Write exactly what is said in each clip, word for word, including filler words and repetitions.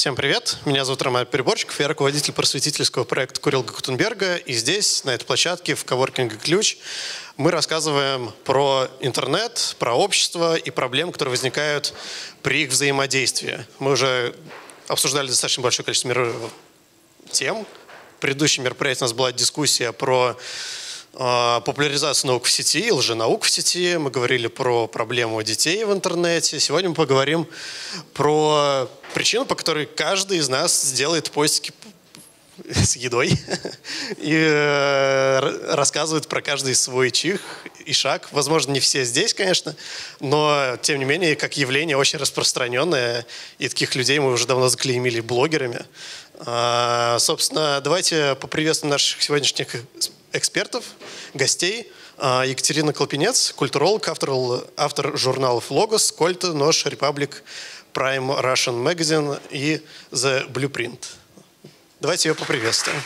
Всем привет, меня зовут Роман Переборчиков, я руководитель просветительского проекта Курилга Кутенберга. И здесь, на этой площадке, в коворкинге «Ключ», мы рассказываем про интернет, про общество и проблемы, которые возникают при их взаимодействии. Мы уже обсуждали достаточно большое количество мир... тем. В предыдущем мероприятии у нас была дискуссия про э, популяризацию наук в сети, лженаук в сети. Мы говорили про проблему детей в интернете. Сегодня мы поговорим про причину, по которой каждый из нас сделает постики с едой и э, рассказывает про каждый свой чих и шаг. Возможно, не все здесь, конечно, но, тем не менее, как явление очень распространенное, и таких людей мы уже давно заклеймили блогерами. А, собственно, давайте поприветствуем наших сегодняшних экспертов, гостей. А, Екатерина Колпинец, культуролог, автор, автор журналов «Логос», «Кольта», «Нож», «Репаблик», «Prime Russian Magazine» и «The Blueprint». Давайте ее поприветствуем.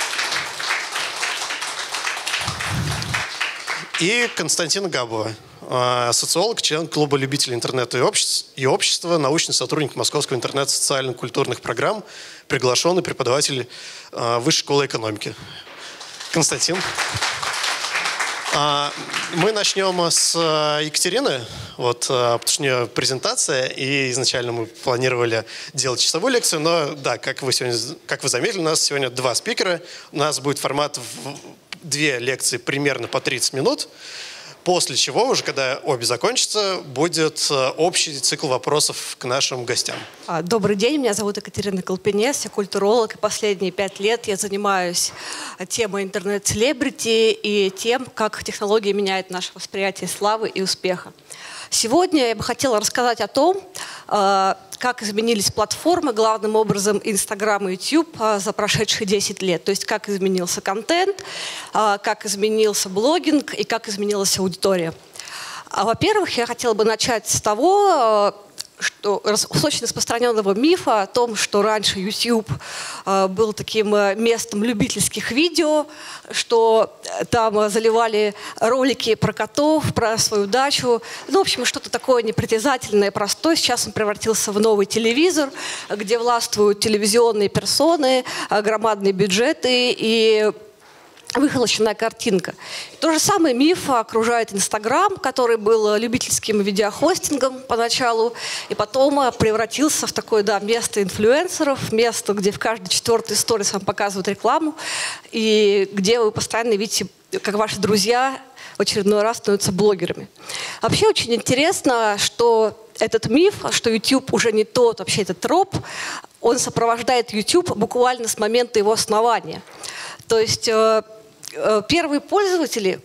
И Константина Габова, социолог, член клуба любителей интернета и общества, и общества, научный сотрудник Московского интернета социально-культурных программ, приглашенный преподаватель Высшей школы экономики. Константин. Мы начнем с Екатерины, вот, потому что у нее презентация, и изначально мы планировали делать часовую лекцию, но да, как вы, сегодня, как вы заметили, у нас сегодня два спикера, у нас будет формат в две лекции примерно по тридцать минут, после чего, уже когда обе закончатся, будет общий цикл вопросов к нашим гостям. Добрый день, меня зовут Екатерина Колпинец, я культуролог, и последние пять лет я занимаюсь темой интернет-селебрити и тем, как технологии меняют наше восприятие славы и успеха. Сегодня я бы хотела рассказать о том, как изменились платформы, главным образом Инстаграм и Ютуб за прошедшие десять лет. То есть как изменился контент, как изменился блогинг и как изменилась аудитория. Во-первых, я хотела бы начать с того, что с очень распространенного мифа о том, что раньше YouTube э, был таким э, местом любительских видео, что там заливали ролики про котов, про свою дачу. Ну, в общем, что-то такое непритязательное, простое. Сейчас он превратился в новый телевизор, где властвуют телевизионные персоны, э, громадные бюджеты и выхолощенная картинка. То же самое миф окружает Инстаграм, который был любительским видеохостингом поначалу, и потом превратился в такое, да, место инфлюенсеров, место, где в каждой четвертой сторис вам показывают рекламу, и где вы постоянно видите, как ваши друзья в очередной раз становятся блогерами. Вообще очень интересно, что этот миф, что YouTube уже не тот, вообще этот троп, он сопровождает YouTube буквально с момента его основания. То есть первые пользователи,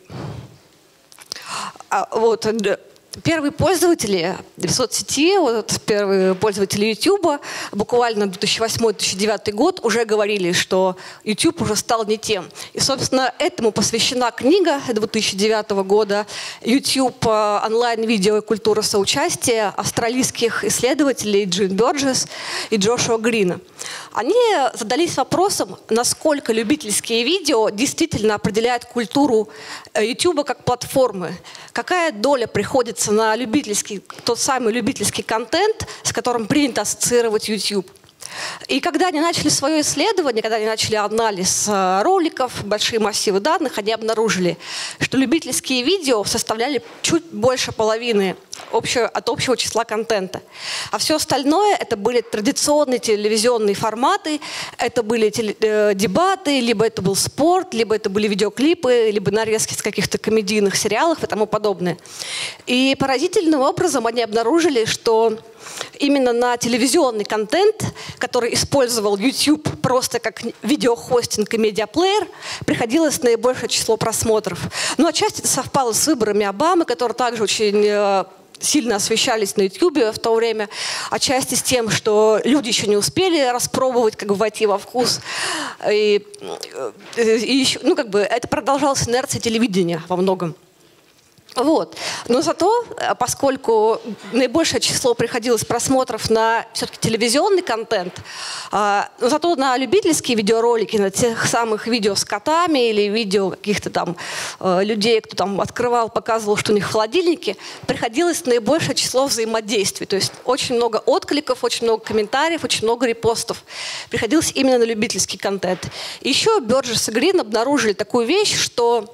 вот, первые пользователи соцсети, вот, первые пользователи YouTube, буквально две тысячи восьмой — две тысячи девятый год уже говорили, что YouTube уже стал не тем. И, собственно, этому посвящена книга две тысячи девятого года «YouTube. Онлайн-видео и культура соучастия» австралийских исследователей Джин Бёрджес и Джошуа Грина. Они задались вопросом, насколько любительские видео действительно определяют культуру YouTube как платформы. Какая доля приходится на любительский, тот самый любительский контент, с которым принято ассоциировать YouTube. И когда они начали свое исследование, когда они начали анализ роликов, большие массивы данных, они обнаружили, что любительские видео составляли чуть больше половины общего, от общего числа контента. А все остальное это были традиционные телевизионные форматы, это были теле, э, дебаты, либо это был спорт, либо это были видеоклипы, либо нарезки с каких-то комедийных сериалов и тому подобное. И поразительным образом они обнаружили, что именно на телевизионный контент, который использовал YouTube просто как видеохостинг и медиаплеер, приходилось наибольшее число просмотров. Ну, отчасти это совпало с выборами Обамы, которые также очень э, сильно освещались на YouTube в то время, отчасти с тем, что люди еще не успели распробовать, как бы войти во вкус. И, и еще, ну, как бы это продолжалась инерция телевидения во многом. Вот. Но зато, поскольку наибольшее число приходилось просмотров на все-таки телевизионный контент, но зато на любительские видеоролики, на тех самых видео с котами или видео каких-то там людей, кто там открывал, показывал, что у них в холодильнике, приходилось наибольшее число взаимодействий. То есть очень много откликов, очень много комментариев, очень много репостов. Приходилось именно на любительский контент. Еще Бёрджесс и Грин обнаружили такую вещь, что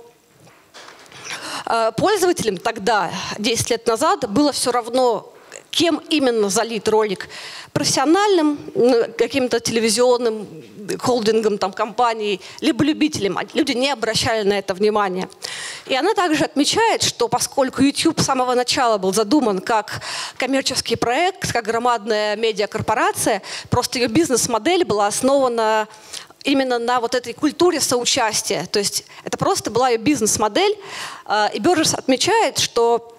пользователям тогда, десять лет назад, было все равно, кем именно залит ролик. Профессиональным, каким-то телевизионным холдингом, там, компанией, либо любителям. Люди не обращали на это внимания. И она также отмечает, что поскольку YouTube с самого начала был задуман как коммерческий проект, как громадная медиакорпорация, просто ее бизнес-модель была основана именно на вот этой культуре соучастия. То есть это просто была ее бизнес-модель. И Бёрджесс отмечает, что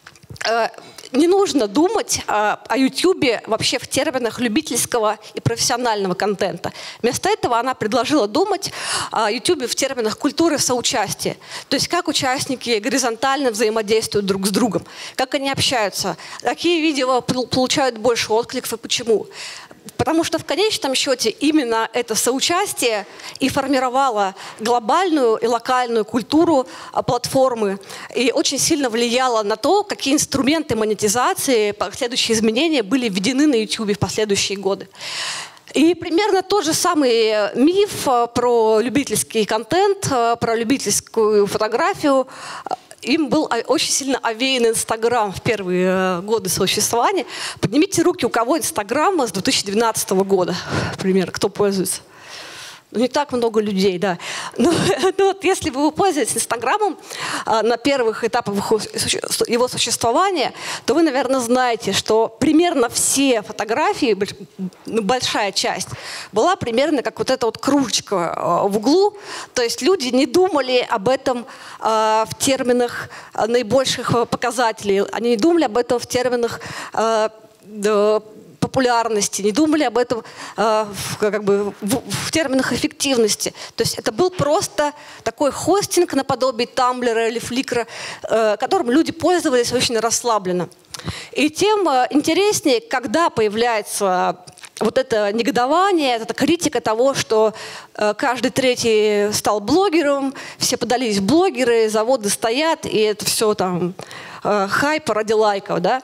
не нужно думать о YouTube вообще в терминах любительского и профессионального контента. Вместо этого она предложила думать о YouTube в терминах культуры соучастия. То есть как участники горизонтально взаимодействуют друг с другом, как они общаются, какие видео получают больше откликов и почему. Потому что в конечном счете именно это соучастие и формировало глобальную и локальную культуру платформы и очень сильно влияло на то, какие инструменты монетизации, последующие изменения были введены на YouTube в последующие годы. И примерно тот же самый миф про любительский контент, про любительскую фотографию, им был очень сильно овеян Инстаграм в первые годы существования. Поднимите руки, у кого Инстаграм с две тысячи двенадцатого года, например, кто пользуется. Ну, не так много людей, да. Но, ну, вот если вы пользуетесь Инстаграмом а, на первых этапах его существования, то вы, наверное, знаете, что примерно все фотографии, большая часть, была примерно как вот эта вот кружечка а, в углу. То есть люди не думали об этом а, в терминах а, наибольших а, показателей. Они не думали об этом в терминах а, да, популярности, не думали об этом э, в, как бы, в, в терминах эффективности. То есть это был просто такой хостинг наподобие Тамблера или Фликра, э, которым люди пользовались очень расслабленно. И тем э, интереснее, когда появляется вот это негодование, это критика того, что э, каждый третий стал блогером, все подались в блогеры, заводы стоят, и это все там э, хайп ради лайков, да.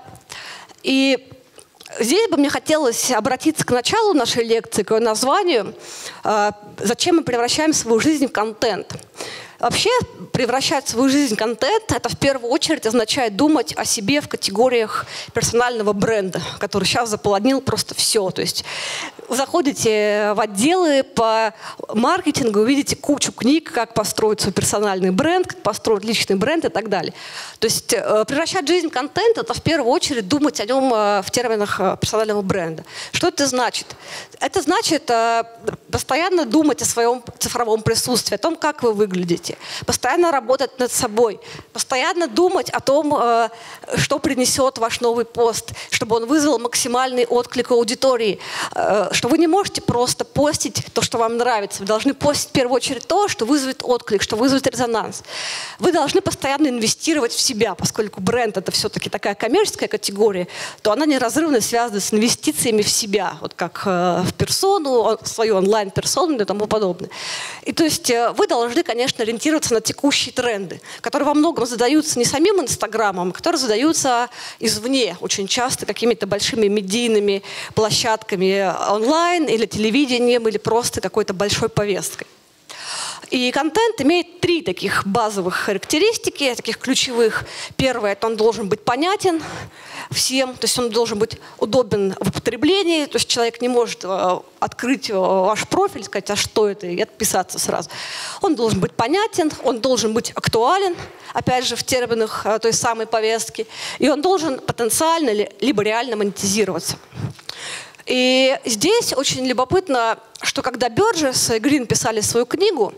И здесь бы мне хотелось обратиться к началу нашей лекции, к ее названию «Зачем мы превращаем свою жизнь в контент?». Вообще, превращать свою жизнь в контент – это в первую очередь означает думать о себе в категориях персонального бренда, который сейчас заполонил просто все. То есть вы заходите в отделы по маркетингу, увидите кучу книг, как построить свой персональный бренд, как построить личный бренд и так далее. То есть превращать жизнь в контент – это в первую очередь думать о нем в терминах персонального бренда. Что это значит? Это значит постоянно думать о своем цифровом присутствии, о том, как вы выглядите. Постоянно работать над собой, постоянно думать о том, что принесет ваш новый пост, чтобы он вызвал максимальный отклик аудитории, что вы не можете просто постить то, что вам нравится. Вы должны постить в первую очередь то, что вызовет отклик, что вызовет резонанс. Вы должны постоянно инвестировать в себя, поскольку бренд – это все-таки такая коммерческая категория, то она неразрывно связана с инвестициями в себя, вот как в персону, в свою онлайн-персону и тому подобное. И то есть вы должны, конечно, ориентироваться на текущие тренды, которые во многом задаются не самим Инстаграмом, а которые задаются извне, очень часто какими-то большими медийными площадками онлайн или телевидением, или просто какой-то большой повесткой. И контент имеет три таких базовых характеристики, таких ключевых. Первое – это он должен быть понятен всем, то есть он должен быть удобен в употреблении, то есть человек не может э, открыть э, ваш профиль, сказать, а что это, и отписаться сразу. Он должен быть понятен, он должен быть актуален, опять же, в терминах э, той самой повестки, и он должен потенциально либо реально монетизироваться. И здесь очень любопытно, что когда Бёрджесс и Грин писали свою книгу,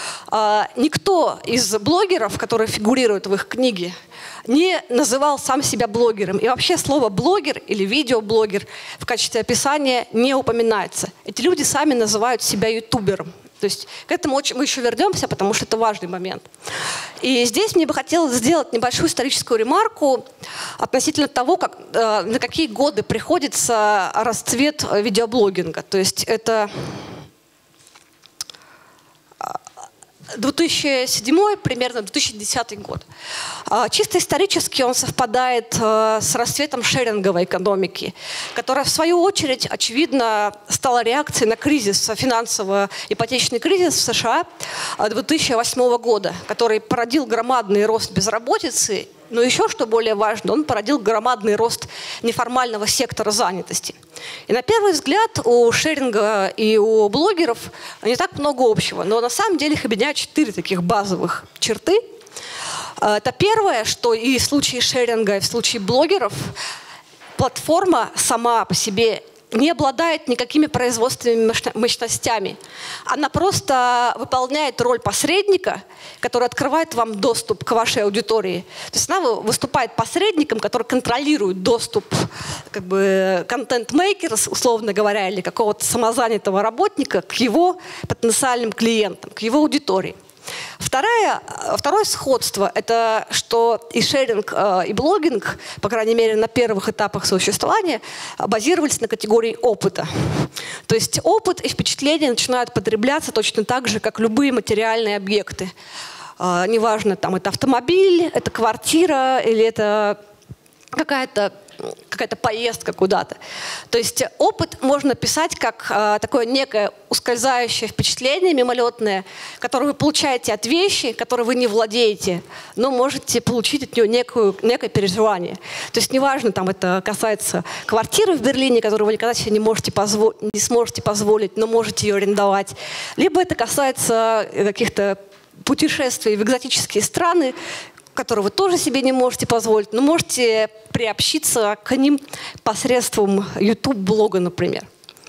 никто из блогеров, которые фигурируют в их книге, не называл сам себя блогером. И вообще слово «блогер» или «видеоблогер» в качестве описания не упоминается. Эти люди сами называют себя ютубером. То есть к этому очень, мы еще вернемся, потому что это важный момент. И здесь мне бы хотелось сделать небольшую историческую ремарку относительно того, как, э, на какие годы приходится расцвет видеоблогинга. То есть это две тысячи седьмой, примерно две тысячи десятый год. Чисто исторически он совпадает с расцветом шеринговой экономики, которая, в свою очередь, очевидно, стала реакцией на кризис, финансово-ипотечный кризис в США две тысячи восьмого года, который породил громадный рост безработицы, но еще, что более важно, он породил громадный рост неформального сектора занятости. И на первый взгляд у шеринга и у блогеров не так много общего, но на самом деле их объединяют четыре таких базовых черты. Это первое, что и в случае шеринга, и в случае блогеров платформа сама по себе не обладает никакими производственными мощностями. Она просто выполняет роль посредника, который открывает вам доступ к вашей аудитории. То есть она выступает посредником, который контролирует доступ как бы контент-мейкера, условно говоря, или какого-то самозанятого работника к его потенциальным клиентам, к его аудитории. Второе, второе сходство – это что и шеринг, и блогинг, по крайней мере, на первых этапах существования, базировались на категории опыта. То есть опыт и впечатления начинают потребляться точно так же, как любые материальные объекты. Неважно, там это автомобиль, это квартира или это какая-то какая-то поездка куда-то. То есть опыт можно писать как э, такое некое ускользающее впечатление мимолетное, которое вы получаете от вещи, которой вы не владеете, но можете получить от нее некую, некое переживание. То есть неважно, там это касается квартиры в Берлине, которую вы никогда себе не, можете позво- не сможете позволить, но можете ее арендовать, либо это касается каких-то путешествий в экзотические страны, которые вы тоже себе не можете позволить, но можете приобщиться к ним посредством YouTube-блога, например.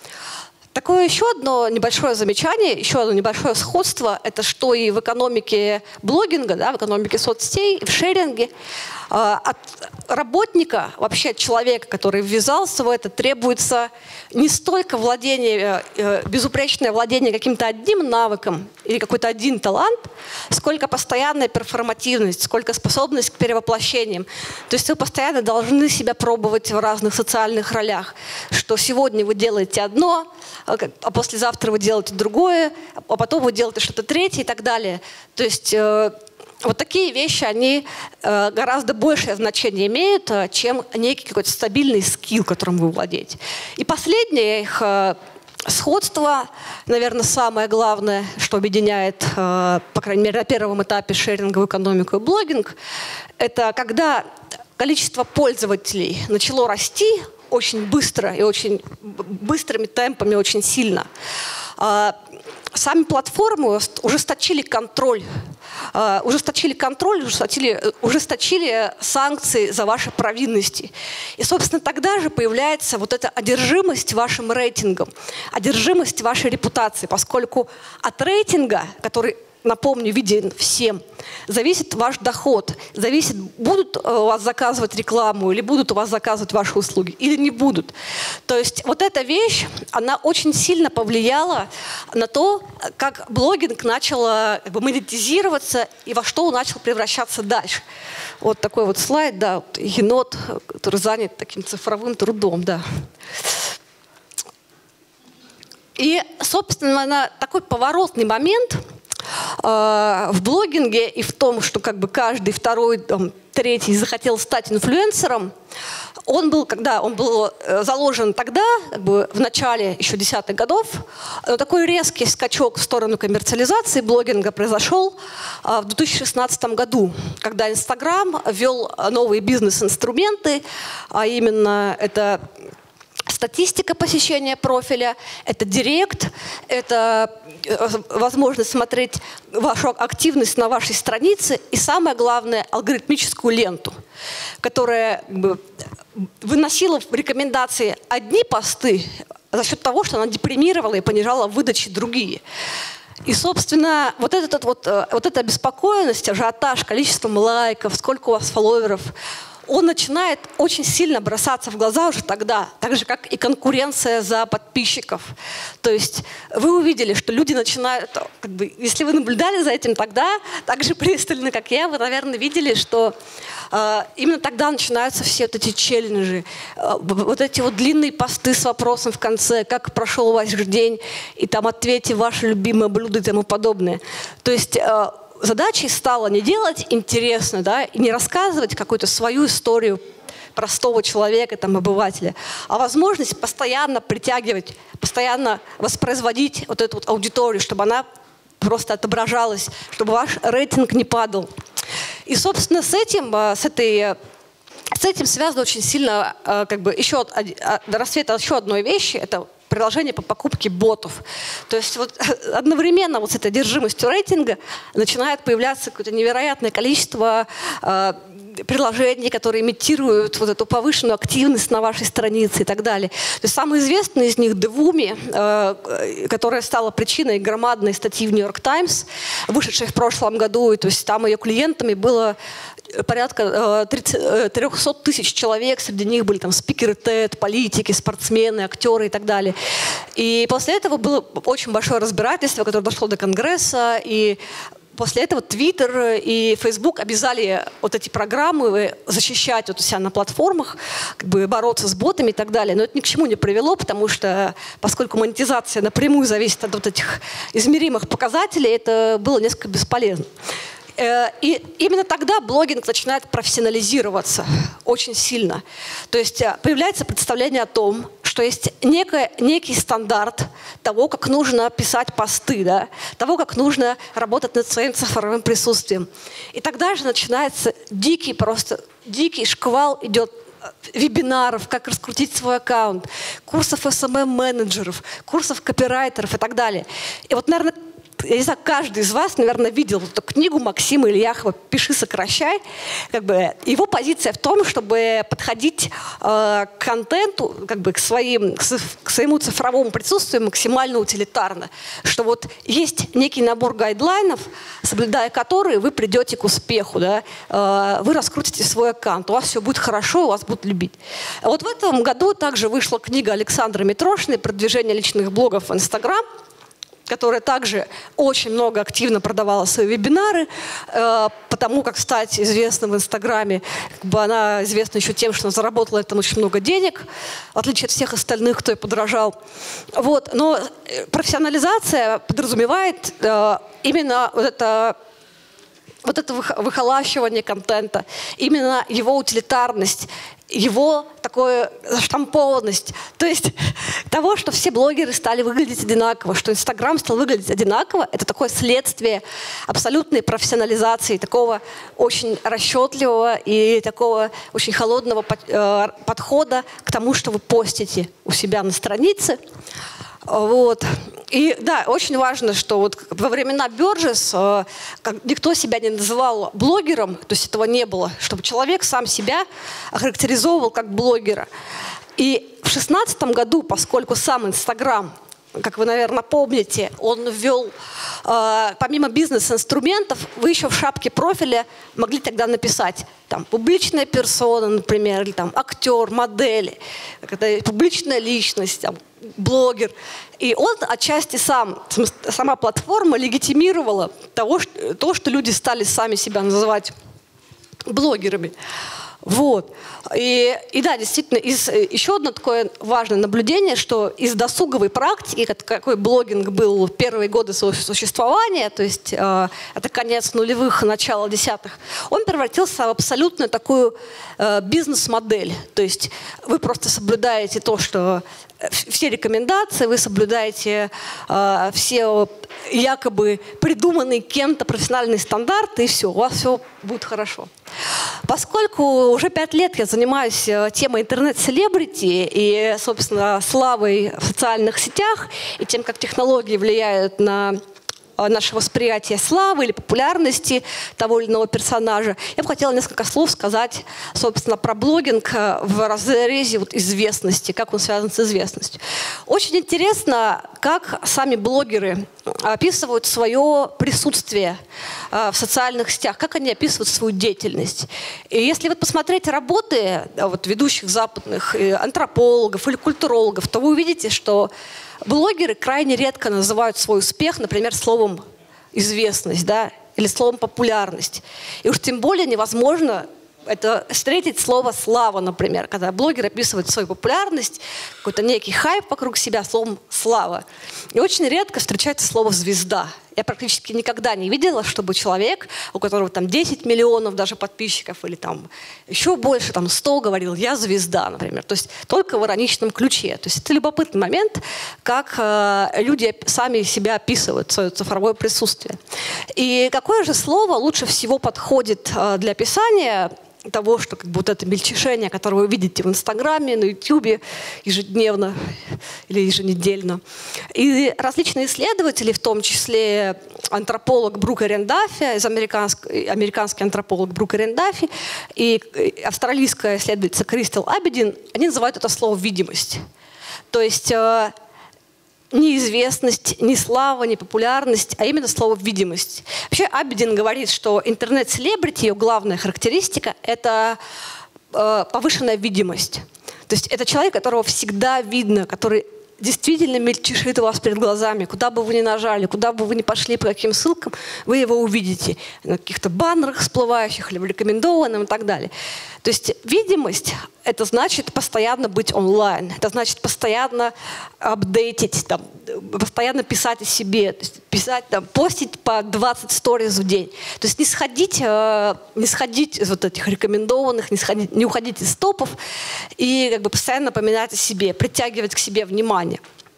Такое еще одно небольшое замечание, еще одно небольшое сходство, это что и в экономике блогинга, да, в экономике соцсетей, в шеринге, от работника, вообще от человека, который ввязался в это, требуется не столько владение, безупречное владение каким-то одним навыком или какой-то один талант, сколько постоянная перформативность, сколько способность к перевоплощениям. То есть вы постоянно должны себя пробовать в разных социальных ролях, что сегодня вы делаете одно, а послезавтра вы делаете другое, а потом вы делаете что-то третье и так далее. То есть вот такие вещи, они э, гораздо большее значение имеют, э, чем некий какой-то стабильный скилл, которым вы владеете. И последнее их э, сходство, наверное, самое главное, что объединяет, э, по крайней мере, на первом этапе шеринговую экономику и блогинг, это когда количество пользователей начало расти очень быстро и очень быстрыми темпами, очень сильно. Э, сами платформы ужесточили контроль. Uh, ужесточили контроль, ужесточили, ужесточили санкции за ваши провинности. И, собственно, тогда же появляется вот эта одержимость вашим рейтингом, одержимость вашей репутацией, поскольку от рейтинга, который, напомню, виден всем, зависит ваш доход, зависит, будут у вас заказывать рекламу или будут у вас заказывать ваши услуги, или не будут. То есть вот эта вещь, она очень сильно повлияла на то, как блогинг начал как бы монетизироваться и во что он начал превращаться дальше. Вот такой вот слайд, да, вот енот, который занят таким цифровым трудом, да. И, собственно, на такой поворотный момент в блогинге и в том, что как бы каждый второй, там, третий захотел стать инфлюенсером, он был, когда он был заложен тогда, как бы в начале еще десятых годов, но такой резкий скачок в сторону коммерциализации блогинга произошел в две тысячи шестнадцатом году, когда Инстаграм ввел новые бизнес-инструменты, а именно это статистика посещения профиля, это директ, это возможность смотреть вашу активность на вашей странице и, самое главное, алгоритмическую ленту, которая как бы выносила в рекомендации одни посты за счет того, что она депримировала и понижала в выдаче другие. И, собственно, вот, этот, вот, вот эта обеспокоенность, ажиотаж, количеством лайков, сколько у вас фолловеров, он начинает очень сильно бросаться в глаза уже тогда, так же, как и конкуренция за подписчиков. То есть вы увидели, что люди начинают, как бы, если вы наблюдали за этим тогда, так же пристально, как я, вы, наверное, видели, что э, именно тогда начинаются все вот эти челленджи, э, вот эти вот длинные посты с вопросом в конце, как прошел ваш день, и там ответьте ваше любимое блюдо и тому подобное. То есть э, задачей стало не делать интересно, да, и не рассказывать какую-то свою историю простого человека, там, обывателя, а возможность постоянно притягивать, постоянно воспроизводить вот эту вот аудиторию, чтобы она просто отображалась, чтобы ваш рейтинг не падал. И, собственно, с этим, с этой... С этим связано очень сильно как бы, еще рассвет еще одной вещи – это приложение по покупке ботов. То есть вот одновременно вот с этой одержимостью рейтинга начинает появляться какое-то невероятное количество э, приложений, которые имитируют вот эту повышенную активность на вашей странице и так далее. То есть самый известный из них Devumi, э, которая стала причиной громадной статьи в New York Times, вышедшей в прошлом году. И, то есть там ее клиентами было порядка трехсот тысяч человек, среди них были там спикеры тед, политики, спортсмены, актеры и так далее. И после этого было очень большое разбирательство, которое дошло до Конгресса, и после этого Twitter и Facebook обязали вот эти программы защищать вот у себя на платформах, как бы бороться с ботами и так далее. Но это ни к чему не привело, потому что, поскольку монетизация напрямую зависит от вот этих измеримых показателей, это было несколько бесполезно. И именно тогда блогинг начинает профессионализироваться очень сильно. То есть появляется представление о том, что есть некое, некий стандарт того, как нужно писать посты, да, того, как нужно работать над своим цифровым присутствием. И тогда же начинается дикий, просто дикий шквал идет вебинаров, как раскрутить свой аккаунт, курсов эс эм эм-менеджеров, курсов копирайтеров и так далее. И вот, наверное, я не знаю, каждый из вас, наверное, видел эту книгу Максима Ильяхова «Пиши, сокращай». Как бы его позиция в том, чтобы подходить э, к контенту, как бы к, своим, к, к своему цифровому присутствию максимально утилитарно. Что вот есть некий набор гайдлайнов, соблюдая которые вы придете к успеху. Да? Э, вы раскрутите свой аккаунт, у вас все будет хорошо, у вас будут любить. Вот в этом году также вышла книга Александры Митрошиной «Продвижение личных блогов в Инстаграм», которая также очень много активно продавала свои вебинары, э, потому как стать известным в Инстаграме. Как бы она известна еще тем, что она заработала этом очень много денег, в отличие от всех остальных, кто ей подражал. Вот. Но профессионализация подразумевает э, именно вот это, вот это выхолащивание контента, именно его утилитарность, его такую заштампованность. То есть того, что все блогеры стали выглядеть одинаково, что Инстаграм стал выглядеть одинаково, это такое следствие абсолютной профессионализации, такого очень расчетливого и такого очень холодного подхода к тому, что вы постите у себя на странице. Вот. И да, очень важно, что вот во времена Бёрджес э, никто себя не называл блогером, то есть этого не было, чтобы человек сам себя охарактеризовывал как блогера. И в шестнадцатом году, поскольку сам Инстаграм, как вы, наверное, помните, он ввел, э, помимо бизнес-инструментов, вы еще в шапке профиля могли тогда написать там, публичная персона, например, или там актер, модель, публичная личность, там, блогер. И он отчасти сам, сама платформа легитимировала того, что, то, что люди стали сами себя называть блогерами. Вот. И, и да, действительно, из, еще одно такое важное наблюдение, что из досуговой практики, какой блогинг был в первые годы своего существования, то есть э, это конец нулевых, начало десятых, он превратился в абсолютно такую э, бизнес-модель. То есть вы просто соблюдаете то, что все рекомендации, вы соблюдаете э, все якобы придуманные кем-то профессиональные стандарты, и все, у вас все будет хорошо. Поскольку уже пять лет я занимаюсь темой интернет-селебрити и, собственно, славой в социальных сетях, и тем, как технологии влияют на наше восприятие славы или популярности того или иного персонажа, я бы хотела несколько слов сказать, собственно, про блогинг в разрезе вот известности, как он связан с известностью. Очень интересно, как сами блогеры описывают свое присутствие в социальных сетях, как они описывают свою деятельность. И если вот посмотреть работы вот, ведущих западных антропологов или культурологов, то вы увидите, что блогеры крайне редко называют свой успех, например, словом «известность», да, или словом «популярность». И уж тем более невозможно это встретить слово «слава», например, когда блогер описывает свою популярность, какой-то некий хайп вокруг себя словом «слава». И очень редко встречается слово «звезда». Я практически никогда не видела, чтобы человек, у которого там десять миллионов даже подписчиков или там еще больше, там сто, говорил «я звезда», например. То есть только в ироничном ключе. То есть это любопытный момент, как э, люди сами себя описывают, свое цифровое присутствие. И какое же слово лучше всего подходит э, для описания того, что как бы вот это мельтешение, которое вы видите в Инстаграме, на Ютубе ежедневно или еженедельно. И различные исследователи, в том числе антрополог Брук Эрендафи, из американский, американский антрополог Брук Эрендафи и австралийская исследовательница Кристал Абедин, они называют это слово «видимость». То есть ни известность, ни слава, ни популярность, а именно слово «видимость». Вообще Абедин говорит, что интернет-селебрити, ее главная характеристика – это э, повышенная видимость. То есть это человек, которого всегда видно, который действительно мельтешит у вас перед глазами. Куда бы вы ни нажали, куда бы вы ни пошли, по каким ссылкам, вы его увидите. На каких-то баннерах всплывающих или в рекомендованном и так далее. То есть видимость – это значит постоянно быть онлайн. Это значит постоянно апдейтить, там, постоянно писать о себе, то есть писать, там, постить по двадцать сториз в день. То есть не сходить, э, не сходить из вот этих рекомендованных, не, сходить, не уходить из топов и как бы постоянно напоминать о себе, притягивать к себе внимание.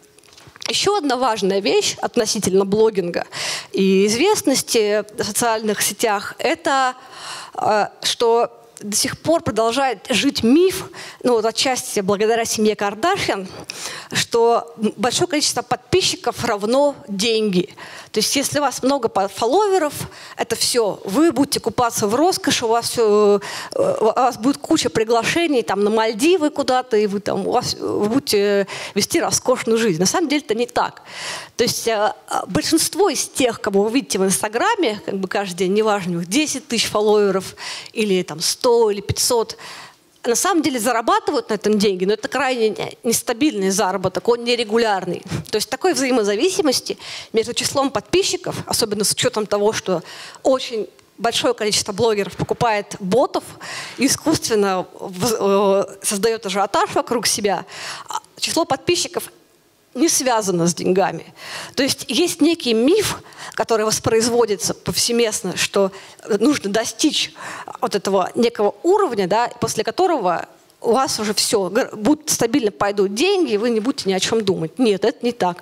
Еще одна важная вещь относительно блогинга и известности в социальных сетях – это э, что до сих пор продолжает жить миф, ну вот отчасти благодаря семье Кардашьян, что большое количество подписчиков равно деньги. То есть если у вас много фолловеров, это все, вы будете купаться в роскоши, у вас, все, у вас будет куча приглашений там, на Мальдивы куда-то, и вы, там, у вас, вы будете вести роскошную жизнь. На самом деле это не так. То есть большинство из тех, кого вы видите в Инстаграме, как бы каждый день, неважно, у них десять тысяч фолловеров или там, сто или пятьсот, на самом деле зарабатывают на этом деньги, но это крайне нестабильный заработок, он нерегулярный. То есть такой взаимозависимости между числом подписчиков, особенно с учетом того, что очень большое количество блогеров покупает ботов, искусственно создает ажиотаж вокруг себя, число подписчиков не связано с деньгами. То есть есть некий миф, который воспроизводится повсеместно, что нужно достичь вот этого некого уровня, да, после которого у вас уже все, будут стабильно пойдут деньги, и вы не будете ни о чем думать. Нет, это не так.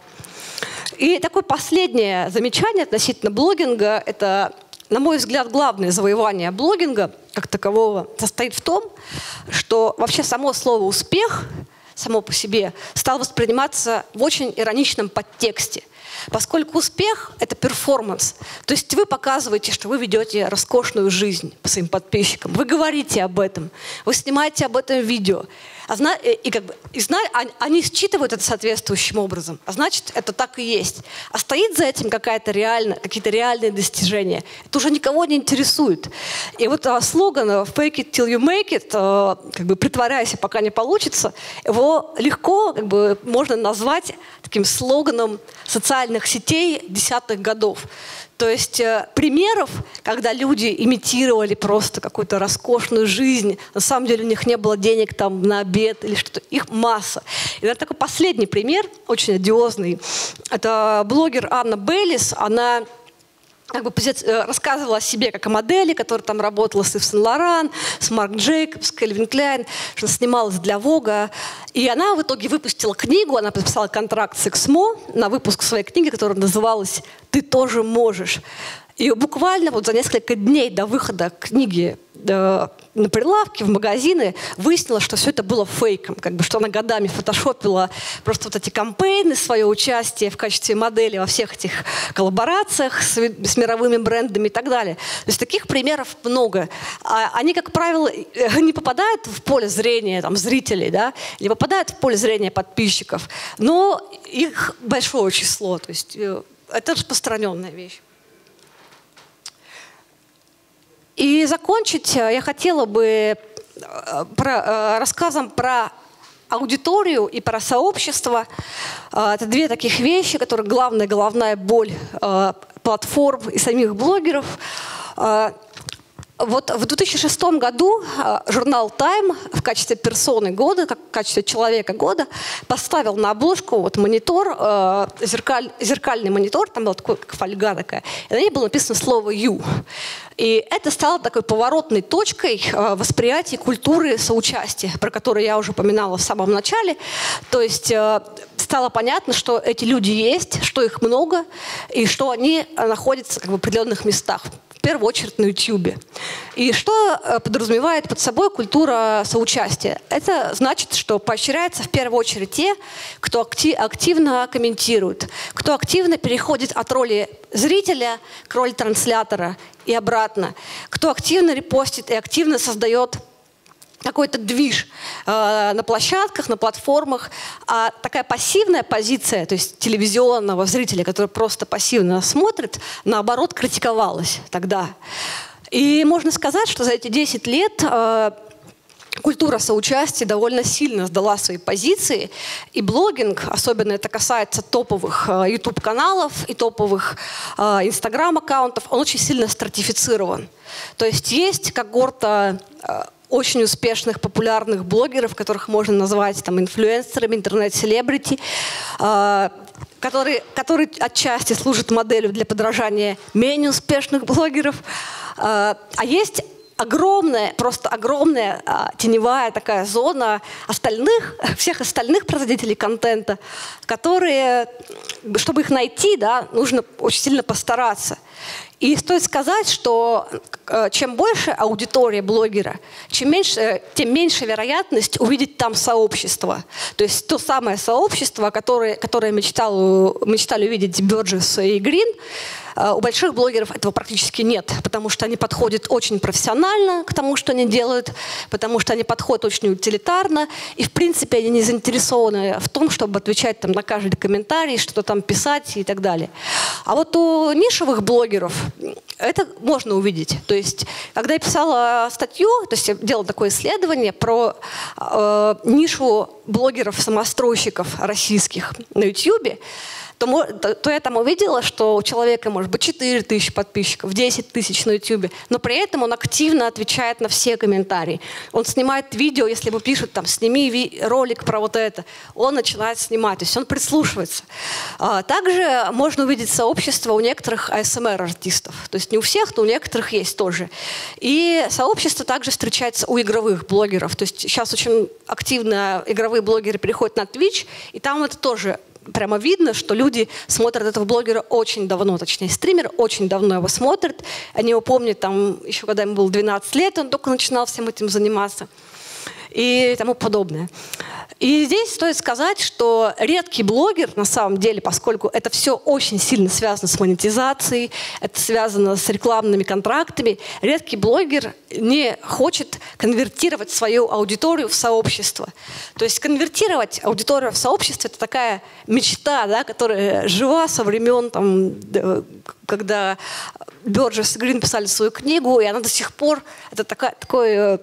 И такое последнее замечание относительно блогинга, это, на мой взгляд, главное завоевание блогинга как такового состоит в том, что вообще само слово «успех» само по себе стал восприниматься в очень ироничном подтексте. Поскольку успех – это перформанс. То есть вы показываете, что вы ведете роскошную жизнь по своим подписчикам. Вы говорите об этом. Вы снимаете об этом видео. А зна- и как бы, и зна- они считывают это соответствующим образом. А значит, это так и есть. А стоит за этим какая-то реально, какие-то реальные достижения. Это уже никого не интересует. И вот а, слоган «Fake it till you make it», а, как бы «притворяйся, пока не получится», его легко как бы, можно назвать таким слоганом социальных сетей десятых годов. То есть э, примеров, когда люди имитировали просто какую-то роскошную жизнь, на самом деле у них не было денег там, на обед или что-то, их масса. И это такой последний пример, очень одиозный. Это блогер Анна Бейлис, она как бы рассказывала о себе как о модели, которая там работала с Ив Сен-Лоран, с Марк Джейкобс, Кельвин Кляйн, что она снималась для Vogue. И она в итоге выпустила книгу, она подписала контракт с Эксмо на выпуск своей книги, которая называлась «Ты тоже можешь». И буквально вот за несколько дней до выхода книги на прилавке, в магазины, выяснила, что все это было фейком, как бы, что она годами фотошопила просто вот эти кампейны, свое участие в качестве модели во всех этих коллаборациях с, с мировыми брендами и так далее. То есть таких примеров много. А они, как правило, не попадают в поле зрения там, зрителей, да, не попадают в поле зрения подписчиков, но их большое число. То есть это распространенная вещь. И закончить я хотела бы про, рассказом про аудиторию и про сообщество. Это две таких вещи, которые главная головная боль платформ и самих блогеров. Вот в две тысячи шестом году журнал Time в качестве персоны года, как в качестве человека года, поставил на обложку вот монитор, зеркаль, зеркальный монитор, там была такая как фольга такая, и на ней было написано слово «you». И это стало такой поворотной точкой восприятия культуры соучастия, про которую я уже упоминала в самом начале. То есть стало понятно, что эти люди есть, что их много, и что они находятся как бы в определенных местах. В первую очередь на ютубе. И что подразумевает под собой культура соучастия? Это значит, что поощряется в первую очередь те, кто активно комментирует, кто активно переходит от роли зрителя к роли транслятора и обратно, кто активно репостит и активно создает какой-то движ э, на площадках, на платформах, а такая пассивная позиция, то есть телевизионного зрителя, который просто пассивно смотрит, наоборот, критиковалась тогда. И можно сказать, что за эти десять лет э, культура соучастия довольно сильно сдала свои позиции, и блогинг, особенно это касается топовых э, YouTube-каналов и топовых э, Instagram-аккаунтов, он очень сильно стратифицирован. То есть есть когорта э, очень успешных, популярных блогеров, которых можно назвать там, инфлюенсерами, интернет-селебрити, э, которые, которые отчасти служат моделью для подражания менее успешных блогеров. Э, а есть огромная, просто огромная э, теневая такая зона остальных, всех остальных производителей контента, которые, чтобы их найти, да, нужно очень сильно постараться. И стоит сказать, что э, чем больше аудитория блогера, чем меньше, э, тем меньше вероятность увидеть там сообщество. То есть то самое сообщество, которое, которое мечтал, мечтали увидеть Бёрджесс и Грин, э, у больших блогеров этого практически нет, потому что они подходят очень профессионально к тому, что они делают, потому что они подходят очень утилитарно, и в принципе они не заинтересованы в том, чтобы отвечать там, на каждый комментарий, что-то там писать и так далее. А вот у нишевых блогеров это можно увидеть. То есть, когда я писала статью, то есть я делала такое исследование про э, нишу блогеров-самостройщиков российских на ютубе, то, то, то я там увидела, что у человека может быть четыре тысячи подписчиков, десять тысяч на ютубе, но при этом он активно отвечает на все комментарии. Он снимает видео, если ему пишут, там, сними ролик про вот это, он начинает снимать, то есть он прислушивается. А, также можно увидеть сообщество у некоторых эй эс эм ар-артистов, то есть не у всех, но у некоторых есть тоже. И сообщество также встречается у игровых блогеров, то есть сейчас очень активно игровые блогеры переходят на Twitch, и там это тоже прямо видно, что люди смотрят этого блогера очень давно, точнее, стример очень давно его смотрит. Они его помнят, там, еще когда ему было двенадцать лет, он только начинал всем этим заниматься и тому подобное. И здесь стоит сказать, что редкий блогер, на самом деле, поскольку это все очень сильно связано с монетизацией, это связано с рекламными контрактами, редкий блогер не хочет конвертировать свою аудиторию в сообщество. То есть конвертировать аудиторию в сообщество – это такая мечта, да, которая жива со времен, там, когда Бёрджесс и Грин писали свою книгу, и она до сих пор, это такая, такой...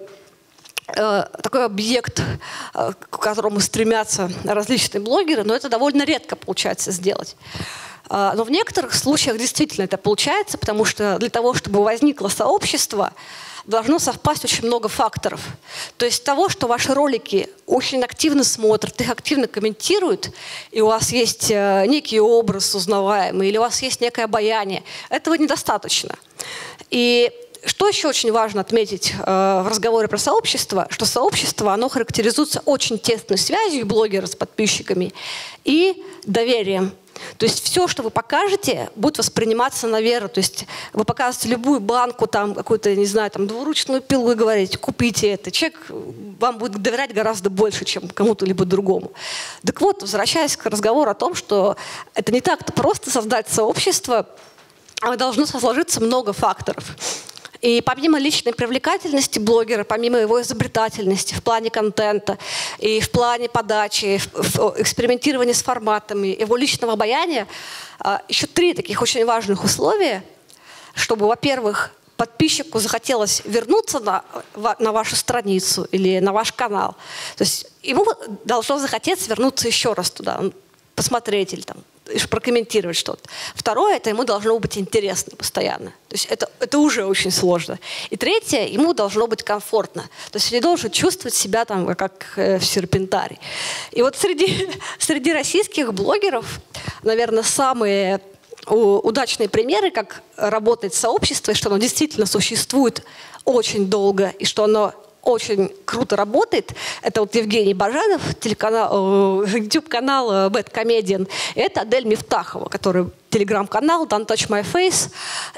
такой объект, к которому стремятся различные блогеры, но это довольно редко получается сделать. Но в некоторых случаях действительно это получается, потому что для того, чтобы возникло сообщество, должно совпасть очень много факторов. То есть того, что ваши ролики очень активно смотрят, их активно комментируют, и у вас есть некий образ узнаваемый, или у вас есть некое обаяние, этого недостаточно. И что еще очень важно отметить э, в разговоре про сообщество, что сообщество, оно характеризуется очень тесной связью блогера с подписчиками и доверием. То есть все, что вы покажете, будет восприниматься на веру. То есть вы показываете любую банку, там какую-то, не знаю, там двуручную пилу, вы говорите, купите это. Человек вам будет доверять гораздо больше, чем кому-то либо другому. Так вот, возвращаясь к разговору о том, что это не так-то просто создать сообщество, а должно сложиться много факторов. И помимо личной привлекательности блогера, помимо его изобретательности в плане контента, и в плане подачи, в экспериментирования с форматами, его личного обаяния, еще три таких очень важных условия, чтобы, во-первых, подписчику захотелось вернуться на, на вашу страницу или на ваш канал. То есть ему должно захотеться вернуться еще раз туда, посмотреть или там, прокомментировать что-то. Второе, это ему должно быть интересно постоянно. То есть это, это уже очень сложно. И третье, ему должно быть комфортно. То есть он не должен чувствовать себя там как э, в серпентарии. И вот среди, среди российских блогеров, наверное, самые удачные примеры, как работает сообщество, и что оно действительно существует очень долго, и что оно очень круто работает. Это вот Евгений Баженов, телеканал, YouTube-канал Bad Comedian. Это Адель Мифтахова, который телеграм-канал Don't Touch My Face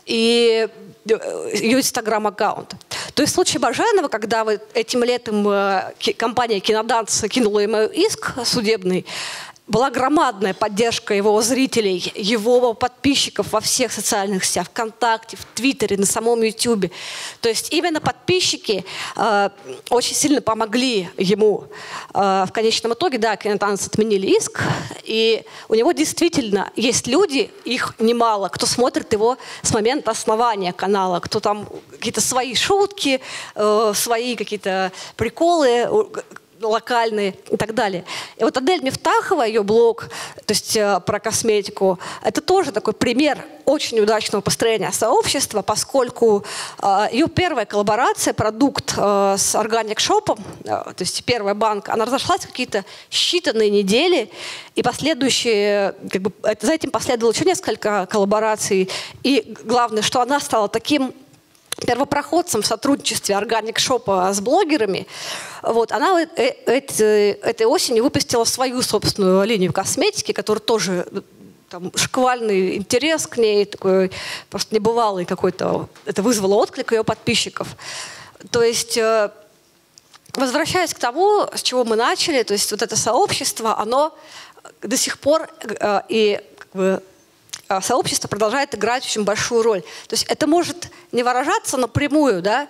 и ее инстаграм-аккаунт. То есть в случае Баженова, когда вот этим летом компания «Киноданс» кинула ему иск судебный, была громадная поддержка его зрителей, его подписчиков во всех социальных сетях, ВКонтакте, в Твиттере, на самом Ютубе. То есть именно подписчики э, очень сильно помогли ему. Э, в конечном итоге, да, «Киноданс» отменили иск, и у него действительно есть люди, их немало, кто смотрит его с момента основания канала, кто там какие-то свои шутки, э, свои какие-то приколы, локальные и так далее. И вот Адель Мифтахова, ее блог, то есть э, про косметику, это тоже такой пример очень удачного построения сообщества, поскольку э, ее первая коллаборация, продукт э, с Organic Shop, э, то есть первая банка, она разошлась в какие-то считанные недели, и последующие, как бы, это, за этим последовало еще несколько коллабораций, и главное, что она стала таким первопроходцем в сотрудничестве Organic Shop с блогерами. Вот, она этой осенью выпустила свою собственную линию косметики, которая тоже там, шквальный интерес к ней, такой просто небывалый какой-то. Это вызвало отклик ее подписчиков. То есть, возвращаясь к тому, с чего мы начали, то есть вот это сообщество, оно до сих пор и как бы, сообщество продолжает играть очень большую роль. То есть это может не выражаться напрямую, да,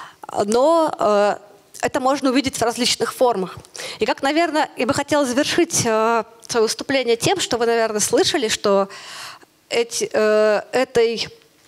но э, это можно увидеть в различных формах. И как, наверное, я бы хотела завершить э, свое выступление тем, что вы, наверное, слышали, что эти, э, этой,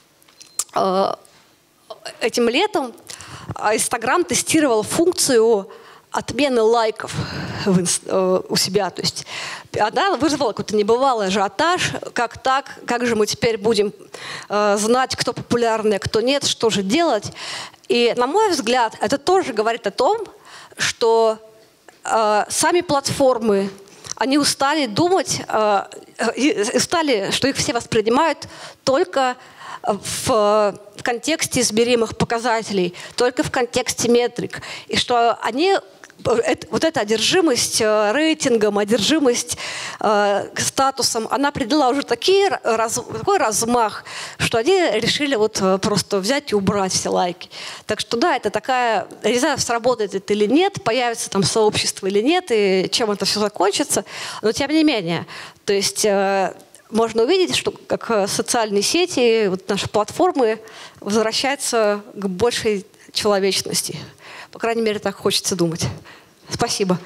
э, этим летом Инстаграм тестировал функцию отмены лайков в инст, э, у себя. То есть она вызвала какой-то небывалый ажиотаж. Как так? Как же мы теперь будем э, знать, кто популярный, а кто нет? Что же делать? И, на мой взгляд, это тоже говорит о том, что э, сами платформы, они устали думать, э, э, устали, что их все воспринимают только в, в контексте измеримых показателей, только в контексте метрик. И что они... Это, вот эта одержимость э, рейтингом, одержимость э, статусом, она придала уже такие, раз, такой размах, что они решили вот э, просто взять и убрать все лайки. Так что да, это такая, я не знаю, сработает это или нет, появится там сообщество или нет, и чем это все закончится, но тем не менее. То есть э, можно увидеть, что как социальные сети, вот наши платформы возвращаются к большей человечности. По крайней мере, так хочется думать. Спасибо.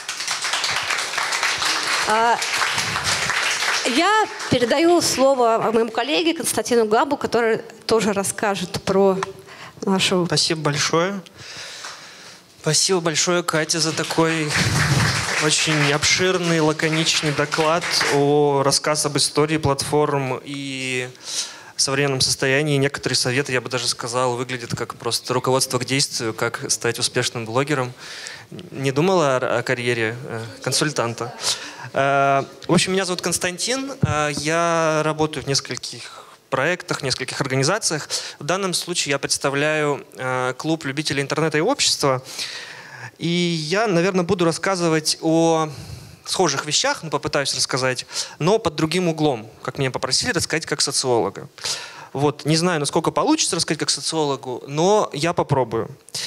Я передаю слово моему коллеге Константину Габу, который тоже расскажет про нашу... Спасибо большое. Спасибо большое, Катя, за такой очень обширный, лаконичный доклад, о рассказ об истории платформ и современном состоянии. Некоторые советы, я бы даже сказал, выглядят как просто руководство к действию, как стать успешным блогером. Не думала о, о карьере э, консультанта. Э, в общем, меня зовут Константин. Э, я работаю в нескольких проектах, нескольких организациях. В данном случае я представляю э, клуб любителей интернета и общества. И я, наверное, буду рассказывать о схожих вещах, ну, попытаюсь рассказать, но под другим углом, как меня попросили рассказать как социолога. Вот, не знаю, насколько получится рассказать как социологу, но я попробую.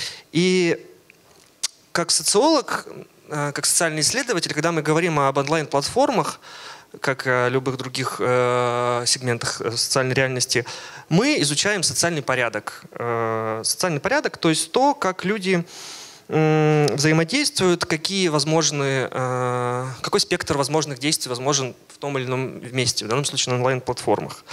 И как социолог, как социальный исследователь, когда мы говорим об онлайн-платформах, как о любых других э, сегментах социальной реальности, мы изучаем социальный порядок. Э, социальный порядок, то есть то, как люди э, взаимодействуют, какие возможны, э, какой спектр возможных действий возможен в том или ином месте, в данном случае на онлайн-платформах.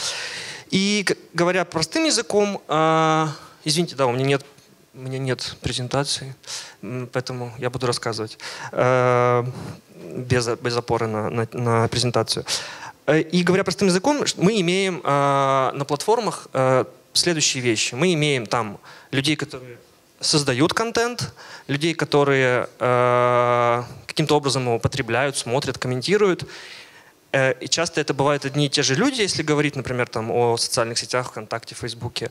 И говоря простым языком, э, извините, да, у меня нет, у меня нет презентации, поэтому я буду рассказывать. Э, Без, без опоры на, на, на презентацию. И говоря простым языком, мы имеем э, на платформах э, следующие вещи. Мы имеем там людей, которые создают контент, людей, которые э, каким-то образом его потребляют, смотрят, комментируют. Э, и часто это бывают одни и те же люди, если говорить, например, там, о социальных сетях, ВКонтакте, Фейсбуке.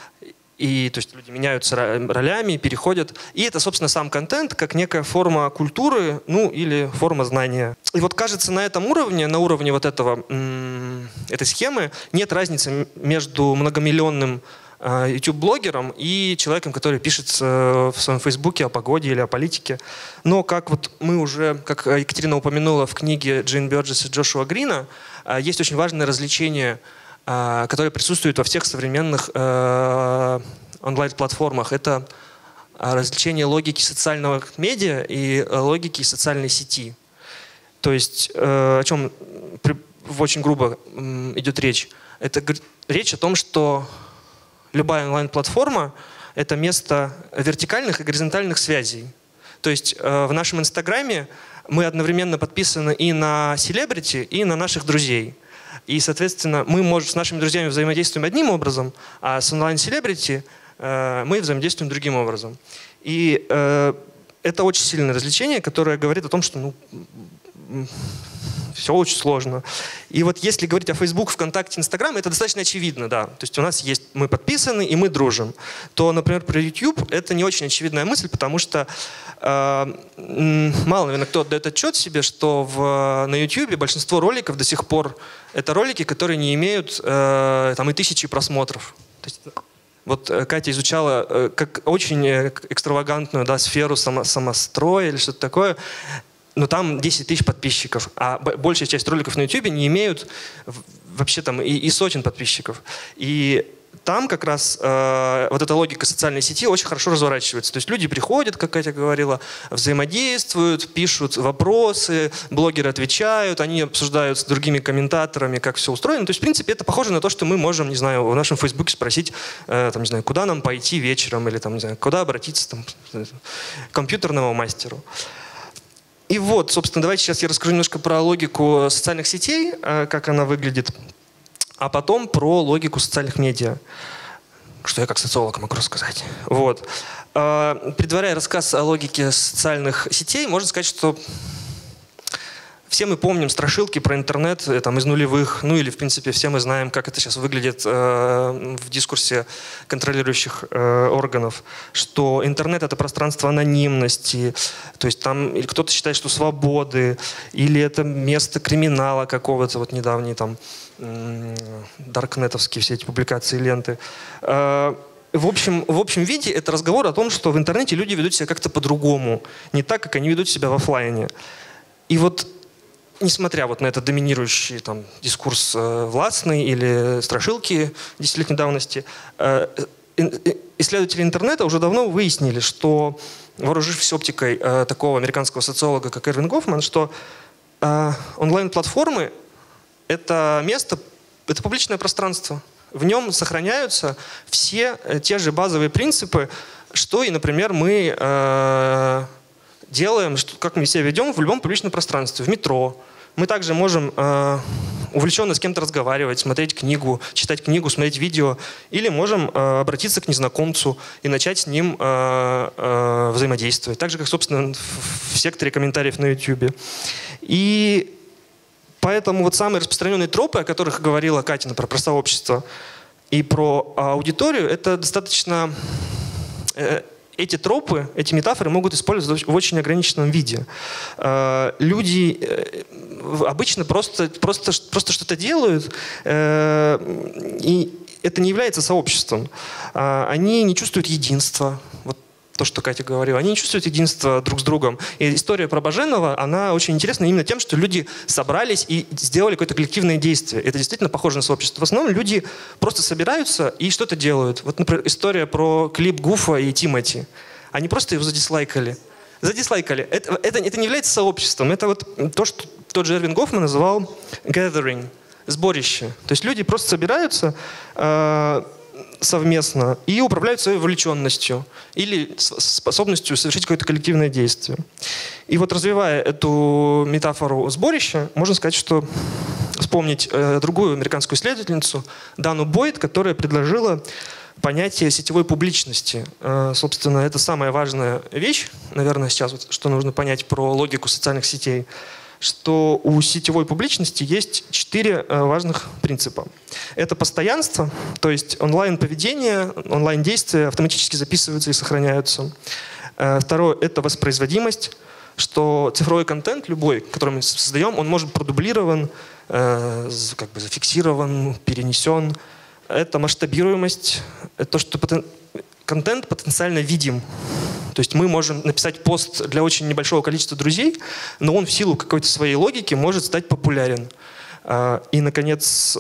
И, то есть люди меняются ролями, переходят. И это, собственно, сам контент, как некая форма культуры, ну, или форма знания. И вот, кажется, на этом уровне, на уровне вот этого, этой схемы, нет разницы между многомиллионным YouTube-блогером и человеком, который пишет в своем Фейсбуке о погоде или о политике. Но, как вот мы уже, как Екатерина упомянула в книге Джейн Бёрджес и Джошуа Грина, есть очень важное различение, которые присутствуют во всех современных э, онлайн-платформах. Это различение логики социального медиа и логики социальной сети. То есть э, о чем при, очень грубо э, идет речь? Это речь о том, что любая онлайн-платформа — это место вертикальных и горизонтальных связей. То есть э, в нашем Инстаграме мы одновременно подписаны и на селебрити, и на наших друзей. И, соответственно, мы можем, с нашими друзьями взаимодействуем одним образом, а с онлайн-селебрити э, мы взаимодействуем другим образом. И э, это очень сильное развлечение, которое говорит о том, что ну, все очень сложно. И вот если говорить о Facebook, ВКонтакте, Инстаграм, это достаточно очевидно, да. То есть у нас есть, мы подписаны и мы дружим. То, например, про YouTube это не очень очевидная мысль, потому что э, мало, наверное, кто отдает отчет себе, что в, на YouTube большинство роликов до сих пор это ролики, которые не имеют э, там и тысячи просмотров. То есть, вот Катя изучала э, как очень экстравагантную, да, сферу само, самостроя или что-то такое. Но там десять тысяч подписчиков, а большая часть роликов на YouTube не имеют вообще там и, и сотен подписчиков. И там как раз э, вот эта логика социальной сети очень хорошо разворачивается. То есть люди приходят, как Катя говорила, взаимодействуют, пишут вопросы, блогеры отвечают, они обсуждают с другими комментаторами, как все устроено. То есть, в принципе, это похоже на то, что мы можем, не знаю, в нашем Фейсбуке спросить, э, там, не знаю, куда нам пойти вечером, или там, не знаю, куда обратиться там, к компьютерному мастеру. И вот, собственно, давайте сейчас я расскажу немножко про логику социальных сетей, как она выглядит, а потом про логику социальных медиа, что я как социолог могу рассказать. Вот. Предваряя рассказ о логике социальных сетей, можно сказать, что все мы помним страшилки про интернет там, из нулевых, ну или, в принципе, все мы знаем, как это сейчас выглядит э, в дискурсе контролирующих э, органов, что интернет — это пространство анонимности, то есть там кто-то считает, что свободы, или это место криминала какого-то, вот недавние там э, даркнетовские все эти публикации, ленты. Э, В общем, в общем виде это разговор о том, что в интернете люди ведут себя как-то по-другому, не так, как они ведут себя в офлайне. И вот несмотря вот на этот доминирующий там, дискурс э, властный или страшилки десятилетней давности, э, э, исследователи интернета уже давно выяснили, что, вооружившись оптикой э, такого американского социолога, как Эрвин Гофман, что э, онлайн-платформы — это место, это публичное пространство. В нем сохраняются все э, те же базовые принципы, что и, например, мы э, делаем, что, как мы себя ведем в любом публичном пространстве, в метро. Мы также можем э, увлеченно с кем-то разговаривать, смотреть книгу, читать книгу, смотреть видео, или можем э, обратиться к незнакомцу и начать с ним э, э, взаимодействовать. Так же, как, собственно, в, в секторе комментариев на YouTube. И поэтому вот самые распространенные тропы, о которых говорила Катя, например, про сообщество, и про аудиторию, это достаточно... Эти тропы, эти метафоры могут использовать в очень ограниченном виде. Люди обычно просто, просто, просто что-то делают, и это не является сообществом. Они не чувствуют единства. Вот то, что Катя говорила. Они не чувствуют единства друг с другом. И история про Баженова, она очень интересна именно тем, что люди собрались и сделали какое-то коллективное действие. Это действительно похоже на сообщество. В основном люди просто собираются и что-то делают. Вот, например, история про клип Гуфа и Тимати. Они просто его задислайкали. Задислайкали. Это, это, это не является сообществом. Это вот то, что тот же Эрвин Гофман называл gathering, сборище. То есть люди просто собираются э, совместно и управляют своей вовлеченностью или способностью совершить какое-то коллективное действие. И вот развивая эту метафору сборища, можно сказать, что вспомнить э, другую американскую исследовательницу Дану Бойд, которая предложила понятие сетевой публичности. Э, собственно, это самая важная вещь, наверное, сейчас, вот, что нужно понять про логику социальных сетей, что у сетевой публичности есть четыре э, важных принципа. Это постоянство, то есть онлайн-поведение, онлайн-действия автоматически записываются и сохраняются. Э, второе – это воспроизводимость, что цифровой контент, любой, который мы создаем, он может быть продублирован, э, как бы зафиксирован, перенесен. Это масштабируемость, это то, что потен... контент потенциально видим. То есть мы можем написать пост для очень небольшого количества друзей, но он в силу какой-то своей логики может стать популярен. И, наконец,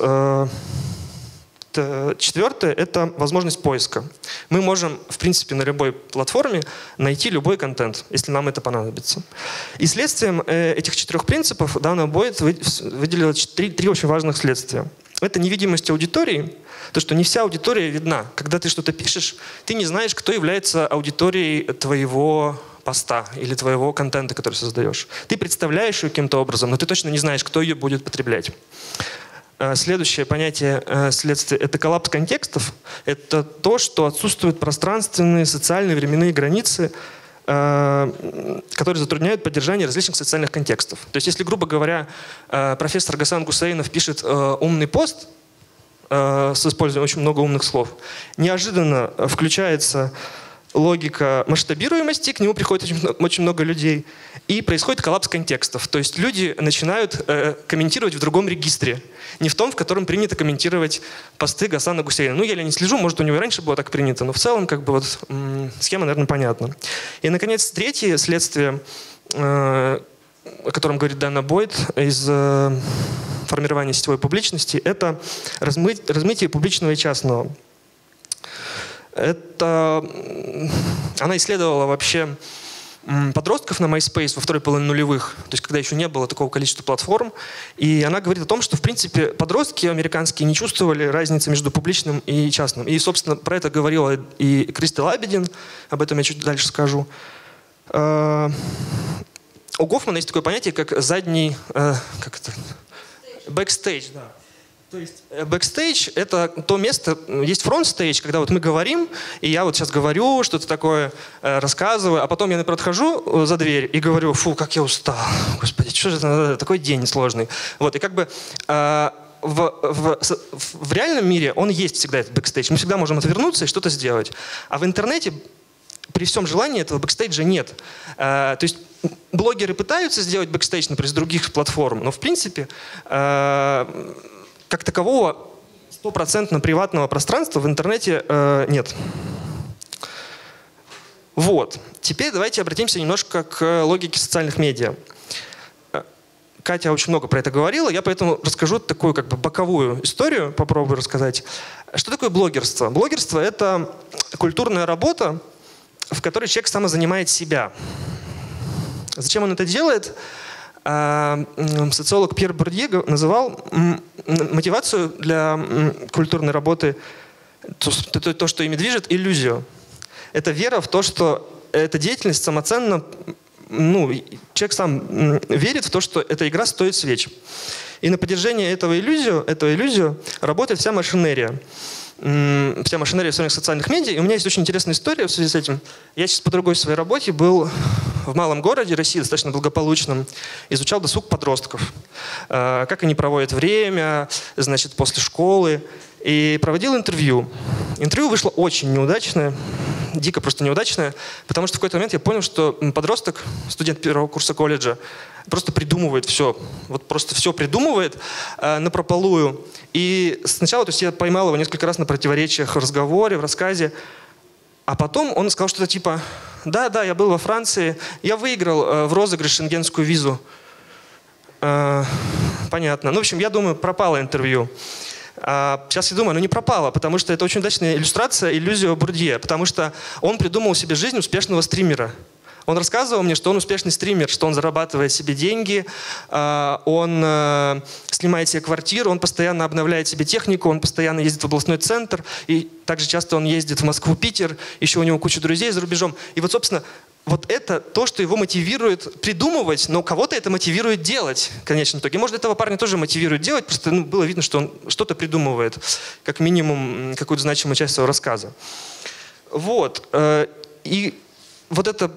четвертое – это возможность поиска. Мы можем, в принципе, на любой платформе найти любой контент, если нам это понадобится. И следствием этих четырех принципов Дана Бойд выделила три, три очень важных следствия. Это невидимость аудитории, то, что не вся аудитория видна. Когда ты что-то пишешь, ты не знаешь, кто является аудиторией твоего поста или твоего контента, который создаешь. Ты представляешь ее каким-то образом, но ты точно не знаешь, кто ее будет потреблять. Следующее понятие следствия – это коллапс контекстов. Это то, что отсутствуют пространственные, социальные, временные границы, которые затрудняют поддержание различных социальных контекстов. То есть, если, грубо говоря, профессор Гасан Гусейнов пишет умный пост с использованием очень много умных слов, неожиданно включается логика масштабируемости, к нему приходит очень, очень много людей, и происходит коллапс контекстов. То есть люди начинают э, комментировать в другом регистре, не в том, в котором принято комментировать посты Гасана Гусейна. Ну, я не слежу, может, у него и раньше было так принято, но в целом как бы вот м- схема, наверное, понятна. И, наконец, третье следствие, э, о котором говорит Дана Бойд из э, формирования сетевой публичности, это размыть, размытие публичного и частного. Это... Она исследовала вообще подростков на MySpace во второй половине нулевых, то есть когда еще не было такого количества платформ. И она говорит о том, что, в принципе, подростки американские не чувствовали разницы между публичным и частным. И, собственно, про это говорила и Кристал Абедин, об этом я чуть дальше скажу. У Гофмана есть такое понятие, как задний... Как это? Бэкстейдж, да. То есть бэкстейдж — это то место, есть фронтстейдж, когда вот мы говорим, и я вот сейчас говорю, что-то такое э, рассказываю, а потом я, например, отхожу за дверь и говорю: фу, как я устал, господи, что же это, такой день сложный. Вот, и как бы э, в, в, в реальном мире он есть всегда, этот бэкстейдж, мы всегда можем отвернуться и что-то сделать. А в интернете при всем желании этого бэкстейджа нет. Э, то есть блогеры пытаются сделать бэкстейдж, например, с других платформ, но в принципе... Э, как такового стопроцентно приватного пространства в интернете э, нет. Вот. Теперь давайте обратимся немножко к логике социальных медиа. Катя очень много про это говорила, я поэтому расскажу такую как бы боковую историю, попробую рассказать. Что такое блогерство? Блогерство — это культурная работа, в которой человек самозанимает себя. Зачем он это делает? Социолог Пьер Бордье называл мотивацию для культурной работы, то, то, то, что ими движет, иллюзию. Это вера в то, что эта деятельность самоценна, ну, человек сам верит в то, что эта игра стоит свеч. И на поддержание этого иллюзию, этого иллюзию работает вся машинерия. вся машинерия современных социальных медиа. И у меня есть очень интересная история в связи с этим. Я сейчас по другой своей работе был в малом городе России, достаточно благополучном, изучал досуг подростков. Как они проводят время, значит, после школы. И проводил интервью. Интервью вышло очень неудачное, дико просто неудачное, потому что в какой-то момент я понял, что подросток, студент первого курса колледжа, просто придумывает все. Вот просто все придумывает э, напропалую. И сначала, то есть я поймал его несколько раз на противоречиях в разговоре, в рассказе. А потом он сказал что-то типа: да, да, я был во Франции, я выиграл э, в розыгрыш шенгенскую визу. Э, понятно. Ну, в общем, я думаю, пропало интервью. А сейчас я думаю, ну не пропало, потому что это очень удачная иллюстрация иллюзию Бурдье, потому что он придумал себе жизнь успешного стримера. Он рассказывал мне, что он успешный стример, что он зарабатывает себе деньги, он снимает себе квартиру, он постоянно обновляет себе технику, он постоянно ездит в областной центр, и также часто он ездит в Москву, Питер, еще у него куча друзей за рубежом. И вот, собственно, вот это то, что его мотивирует придумывать, но кого-то это мотивирует делать в конечном итоге. Может, этого парня тоже мотивирует делать, просто ну, было видно, что он что-то придумывает, как минимум какую-то значимую часть своего рассказа. Вот. И вот эта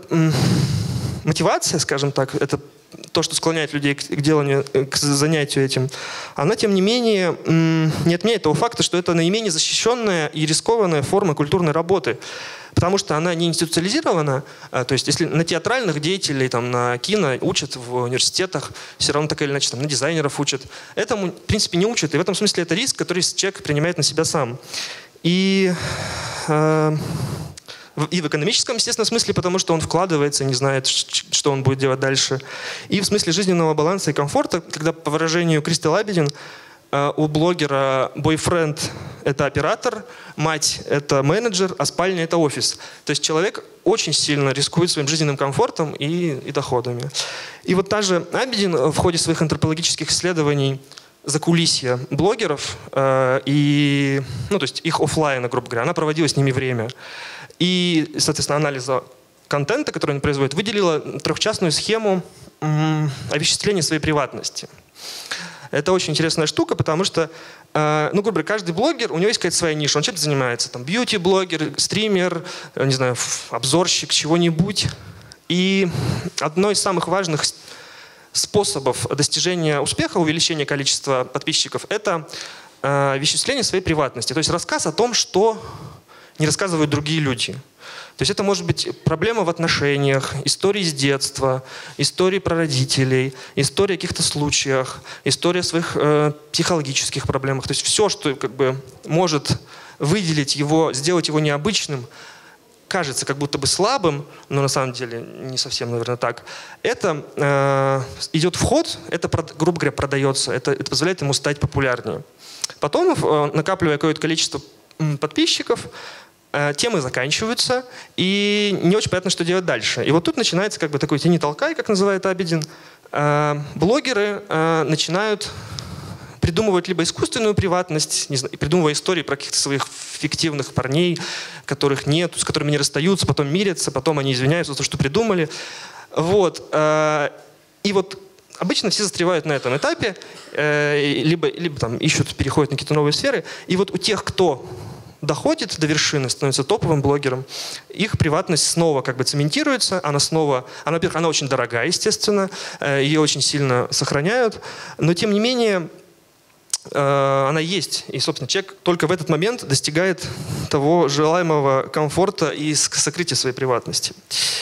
мотивация, скажем так, это то, что склоняет людей к деланию, к занятию этим, она, тем не менее, не отменяет того факта, что это наименее защищенная и рискованная форма культурной работы. Потому что она не институциализирована. То есть если на театральных деятелей, там, на кино учат в университетах, все равно так или иначе там, на дизайнеров учат. Этому, в принципе, не учат. И в этом смысле это риск, который человек принимает на себя сам. И... Э И в экономическом, естественно, смысле, потому что он вкладывается, не знает, что он будет делать дальше. И в смысле жизненного баланса и комфорта, когда, по выражению Кристи Лабедин, у блогера бойфренд – это оператор, мать – это менеджер, а спальня – это офис. То есть человек очень сильно рискует своим жизненным комфортом и, и доходами. И вот та же Абедин в ходе своих антропологических исследований закулисья блогеров э, и, ну, то есть их офлайна, грубо говоря, она проводила с ними время. И, соответственно, анализа контента, который они производят, выделила трехчастную схему м, овеществления своей приватности. Это очень интересная штука, потому что, э, ну, грубо говоря, каждый блогер, у него есть какая-то своя ниша, он чем-то занимается. Там бьюти-блогер, стример, не знаю, обзорщик, чего-нибудь. И одно из самых важных способов достижения успеха, увеличения количества подписчиков, это э, овеществление своей приватности. То есть рассказ о том, что не рассказывают другие люди. То есть это может быть проблема в отношениях, истории с детства, истории про родителей, история о каких-то случаях, история о своих э, психологических проблемах. То есть все, что как бы может выделить его, сделать его необычным, кажется как будто бы слабым, но на самом деле не совсем, наверное, так. Это э, идет в ход, это, грубо говоря, продается, это, это позволяет ему стать популярнее. Потом, э, накапливая какое-то количество подписчиков, темы заканчиваются, и не очень понятно, что делать дальше. И вот тут начинается как бы такой тяни-толкай, как называет Абедин. Блогеры начинают придумывать либо искусственную приватность, не знаю, придумывая истории про каких-то своих фиктивных парней, которых нет, с которыми не расстаются, потом мирятся, потом они извиняются за то, что придумали. Вот. И вот обычно все застревают на этом этапе, либо, либо там ищут, переходят на какие-то новые сферы. И вот у тех, кто доходит до вершины, становится топовым блогером, их приватность снова как бы цементируется, она снова, она, во-первых, она очень дорогая, естественно, ее очень сильно сохраняют, но тем не менее она есть, и, собственно, человек только в этот момент достигает того желаемого комфорта и сокрытия своей приватности.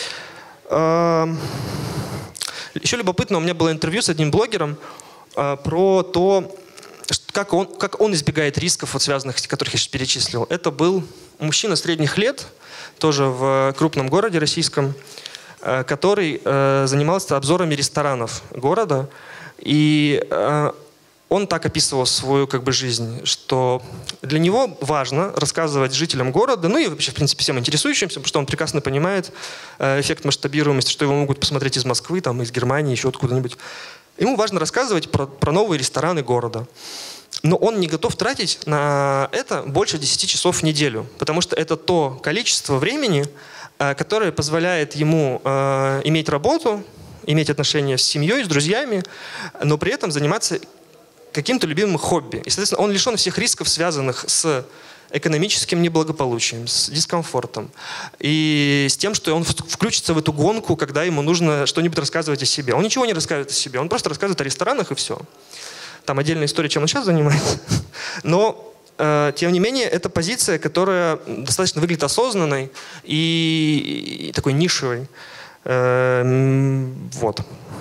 Еще любопытно, у меня было интервью с одним блогером про то, Как он, как он избегает рисков, вот связанных, которых я сейчас перечислил. Это был мужчина средних лет, тоже в крупном городе российском, который занимался обзорами ресторанов города. И он так описывал свою как бы, жизнь, что для него важно рассказывать жителям города, ну и вообще, в принципе, всем интересующимся, потому что он прекрасно понимает эффект масштабируемости, что его могут посмотреть из Москвы, там, из Германии, еще откуда-нибудь. Ему важно рассказывать про, про новые рестораны города. Но он не готов тратить на это больше десяти часов в неделю, потому что это то количество времени, которое позволяет ему э, иметь работу, иметь отношения с семьей, с друзьями, но при этом заниматься каким-то любимым хобби. И, соответственно, он лишен всех рисков, связанных с экономическим неблагополучием, с дискомфортом и с тем, что он включится в эту гонку, когда ему нужно что-нибудь рассказывать о себе. Он ничего не рассказывает о себе, он просто рассказывает о ресторанах и все. Там отдельная история, чем он сейчас занимается. Но, э, тем не менее, это позиция, которая достаточно выглядит осознанной и, и такой нишевой. Э, вот.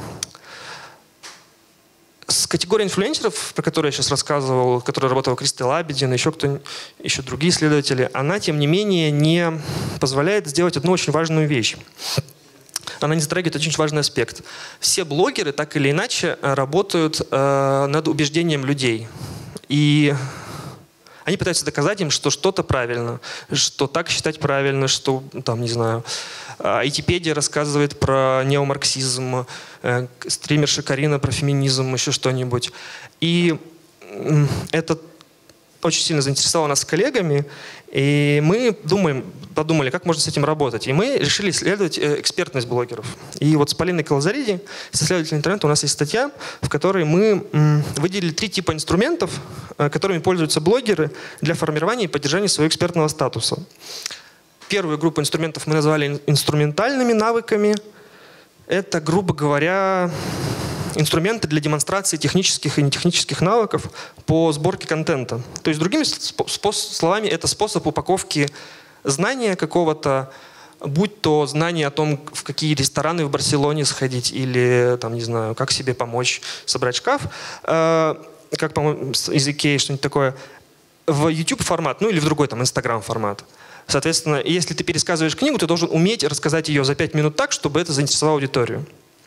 С категорией инфлюенсеров, про которую я сейчас рассказывал, которая работала Кристал Абедин, еще кто еще другие исследователи, она, тем не менее, не позволяет сделать одну очень важную вещь. Она не затрагивает очень важный аспект. Все блогеры так или иначе работают э, над убеждением людей. И они пытаются доказать им, что что-то правильно, что так считать правильно, что, там, не знаю, Айтипедия рассказывает про неомарксизм, э, стримерша Карина про феминизм, еще что-нибудь. И это очень сильно заинтересовало нас с коллегами, и мы думаем, подумали, как можно с этим работать. И мы решили исследовать экспертность блогеров. И вот с Полиной Калазариди, с исследователем интернета, у нас есть статья, в которой мы выделили три типа инструментов, которыми пользуются блогеры для формирования и поддержания своего экспертного статуса. Первую группу инструментов мы назвали инструментальными навыками. Это, грубо говоря, инструменты для демонстрации технических и нетехнических навыков по сборке контента. То есть, другими словами, это способ упаковки знания какого-то, будь то знание о том, в какие рестораны в Барселоне сходить, или, там, не знаю, как себе помочь собрать шкаф, э, как, по-моему, из Икеи, что-нибудь такое, в YouTube формат, ну или в другой, там, Instagram формат. Соответственно, если ты пересказываешь книгу, ты должен уметь рассказать ее за пять минут так, чтобы это заинтересовало аудиторию.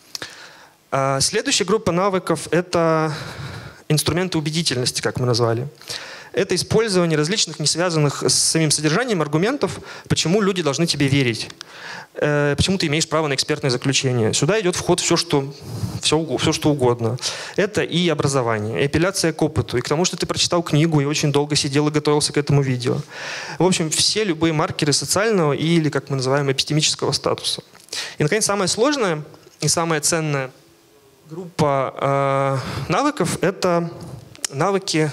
Следующая группа навыков — это инструменты убедительности, как мы назвали. Это использование различных, не связанных с самим содержанием аргументов, почему люди должны тебе верить, почему ты имеешь право на экспертное заключение. Сюда идет вход все, что, все, все, что угодно. Это и образование, и апелляция к опыту, и к тому, что ты прочитал книгу и очень долго сидел и готовился к этому видео. В общем, все любые маркеры социального или, как мы называем, эпистемического статуса. И, наконец, самое сложное и самое ценное группа э, навыков — это навыки,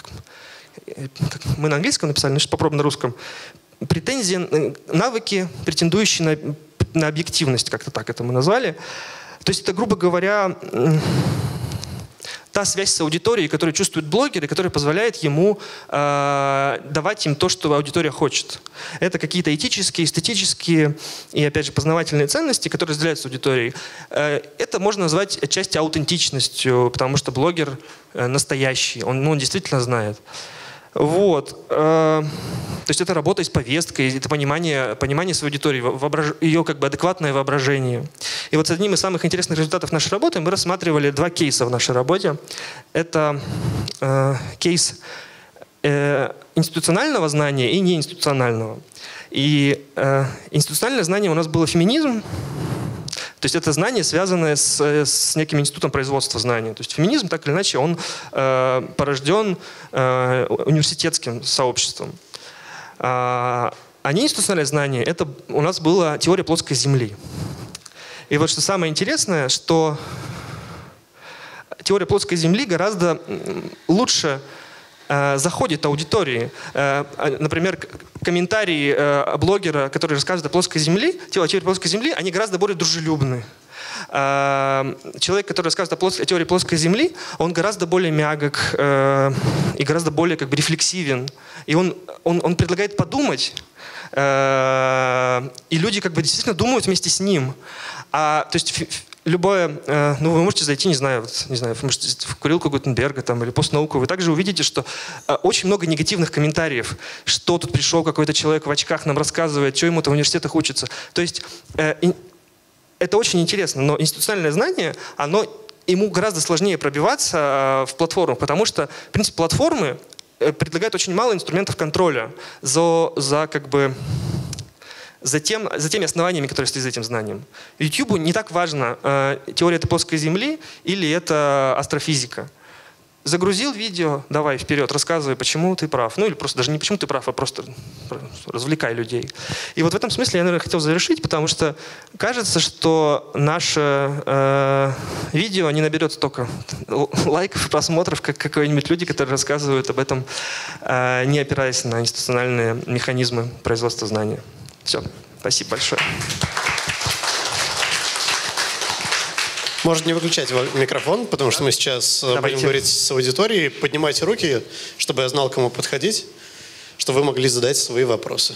как мы на английском написали, но сейчас попробуем на русском, претензии, навыки, претендующие на, на объективность, как-то так это мы назвали. То есть это, грубо говоря, та связь с аудиторией, которую чувствует блогер и которая позволяет ему э, давать им то, что аудитория хочет. Это какие-то этические, эстетические и, опять же, познавательные ценности, которые разделяются с аудиторией. Э, это можно назвать отчасти аутентичностью, потому что блогер э, настоящий, он, ну, он действительно знает. Вот. То есть это работа с повесткой, это понимание, понимание своей аудитории, воображ... ее как бы адекватное воображение. И вот с одним из самых интересных результатов нашей работы мы рассматривали два кейса в нашей работе. Это э, кейс э, институционального знания и неинституционального. И э, институциональное знание у нас было феминизм. То есть это знание, связанное с, с неким институтом производства знаний. То есть феминизм, так или иначе, он э, порожден э, университетским сообществом. А, а неинституциональное знание — это у нас была теория плоской Земли. И вот что самое интересное, что теория плоской Земли гораздо лучше э, заходит аудитории. Э, например, комментарии э, блогера, который рассказывает о плоской Земле, теории плоской Земли, они гораздо более дружелюбны. Э, человек, который рассказывает о, плос... о теории плоской Земли, он гораздо более мягок э, и гораздо более как бы рефлексивен. И он, он, он предлагает подумать, э, и люди как бы действительно думают вместе с ним. А, то есть любое, э, ну вы можете зайти, не знаю, вот, не знаю, вы можете в курилку Гутенберга там, или постнауку, вы также увидите, что э, очень много негативных комментариев, что тут пришел какой-то человек в очках, нам рассказывает, что ему-то в университетах учится. То есть э, и, это очень интересно, но институциональное знание, оно, ему гораздо сложнее пробиваться э, в платформах, потому что, в принципе, платформы э, предлагают очень мало инструментов контроля за, за как бы... За, тем, за теми основаниями, которые стоят за этим знанием. YouTube не так важно, э, теория этой плоской Земли или это астрофизика. загрузил видео, давай вперед, рассказывай, почему ты прав. Ну или просто даже не почему ты прав, а просто развлекай людей. И вот в этом смысле я, наверное, хотел завершить, потому что кажется, что наше э, видео не наберет столько лайков и просмотров, как какие-нибудь люди, которые рассказывают об этом, э, не опираясь на институциональные механизмы производства знания. Все. Спасибо большое. Можно не выключать микрофон, потому что мы сейчас Давайте. будем говорить с аудиторией. Поднимайте руки, чтобы я знал, кому подходить, чтобы вы могли задать свои вопросы.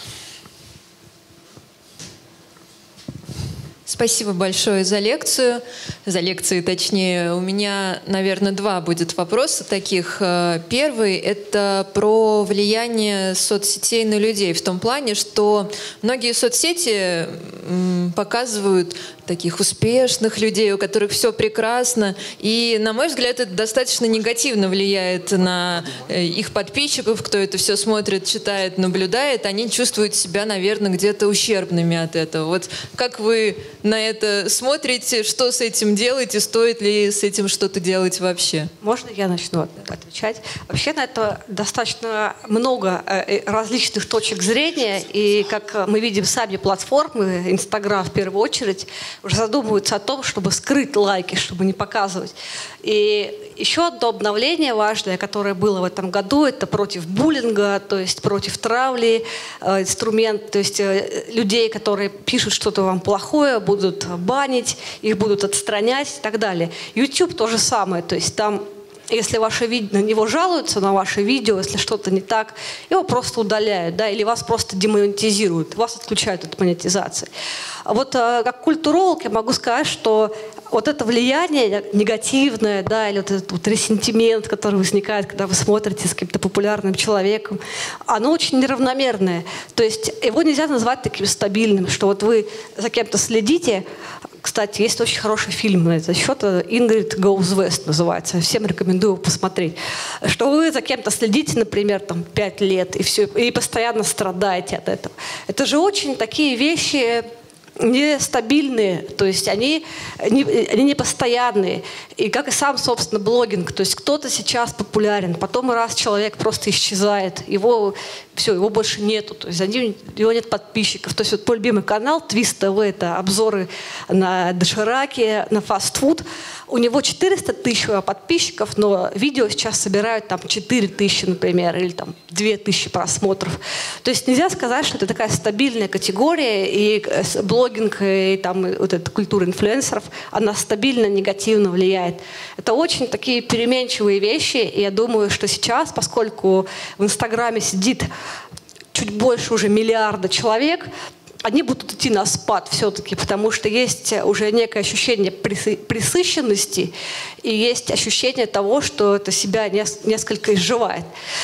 Спасибо большое за лекцию. За лекции, точнее. У меня, наверное, два будет вопроса таких. Первый – это про влияние соцсетей на людей. В том плане, что многие соцсети показывают таких успешных людей, у которых все прекрасно. И, на мой взгляд, это достаточно негативно влияет на их подписчиков, кто это все смотрит, читает, наблюдает. Они чувствуют себя, наверное, где-то ущербными от этого. Вот как вы на это смотрите, что с этим делаете, стоит ли с этим что-то делать вообще? Можно я начну отвечать? Вообще на это достаточно много различных точек зрения, и как мы видим, сами платформы, Инстаграм в первую очередь, уже задумываются о том, чтобы скрыть лайки, чтобы не показывать. И еще одно обновление важное, которое было в этом году, это против буллинга, то есть против травли, э, инструмент, то есть э, людей, которые пишут что-то вам плохое, будут банить, их будут отстранять и так далее. YouTube то же самое, то есть там, если ваше видео, на него жалуются, на ваше видео, если что-то не так, его просто удаляют, да, или вас просто демонетизируют, вас отключают от монетизации. А вот э, как культуролог я могу сказать, что вот это влияние негативное, да, или вот этот вот ресентимент, который возникает, когда вы смотрите с каким-то популярным человеком, оно очень неравномерное. То есть его нельзя назвать таким стабильным, что вот вы за кем-то следите. Кстати, есть очень хороший фильм на этот счет, «Ингрид Goes West» называется. Всем рекомендую его посмотреть. Что вы за кем-то следите, например, там, пять лет, и, все, и постоянно страдаете от этого. Это же очень такие вещи нестабильные, то есть они не, они не постоянные. И как и сам, собственно, блогинг. То есть кто-то сейчас популярен, потом раз человек просто исчезает, его, все, его больше нету, то есть за ним, его нет подписчиков. То есть вот мой любимый канал Twist ти ви, это обзоры на дошираки, на фастфуд. У него четыреста тысяч подписчиков, но видео сейчас собирают там четыре тысячи, например, или там две тысячи просмотров. То есть нельзя сказать, что это такая стабильная категория, и блогинг, и там вот эта культура инфлюенсеров, она стабильно негативно влияет. Это очень такие переменчивые вещи, и я думаю, что сейчас, поскольку в Инстаграме сидит чуть больше уже миллиарда человек, они будут идти на спад все-таки, потому что есть уже некое ощущение пресыщенности и есть ощущение того, что это себя несколько изживает.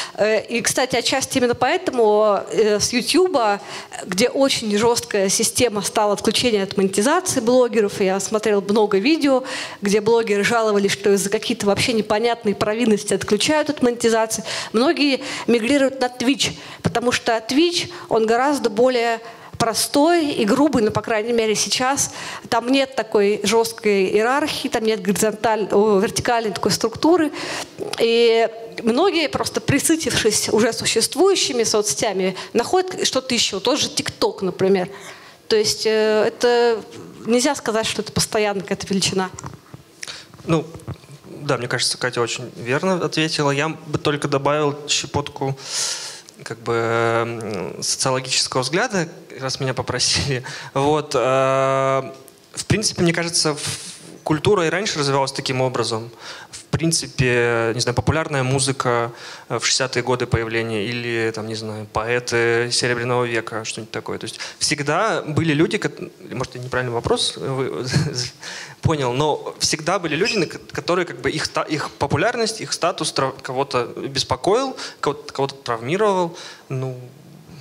И, кстати, отчасти именно поэтому с YouTube, где очень жесткая система стала отключения от монетизации блогеров, я смотрел много видео, где блогеры жаловались, что из-за какие-то вообще непонятные провинности отключают от монетизации, многие мигрируют на Twitch, потому что Twitch, он гораздо более простой и грубый, но, по крайней мере, сейчас там нет такой жесткой иерархии, там нет горизонтальной, вертикальной такой структуры. И многие, просто присытившись уже существующими соцсетями, находят что-то еще. Тот же ТикТок, например. То есть это нельзя сказать, что это постоянно какая-то величина. Ну, да, мне кажется, Катя очень верно ответила. Я бы только добавил щепотку как бы социологического взгляда, раз меня попросили. Вот, э, в принципе, мне кажется, культура и раньше развивалась таким образом. В принципе, не знаю, популярная музыка в шестидесятые годы появления или, там, не знаю, поэты Серебряного века, что-нибудь такое. То есть всегда были люди, может, это неправильный вопрос, вы, понял, но всегда были люди, которые как бы их, их популярность, их статус кого-то беспокоил, кого-то, кого-то травмировал. Ну,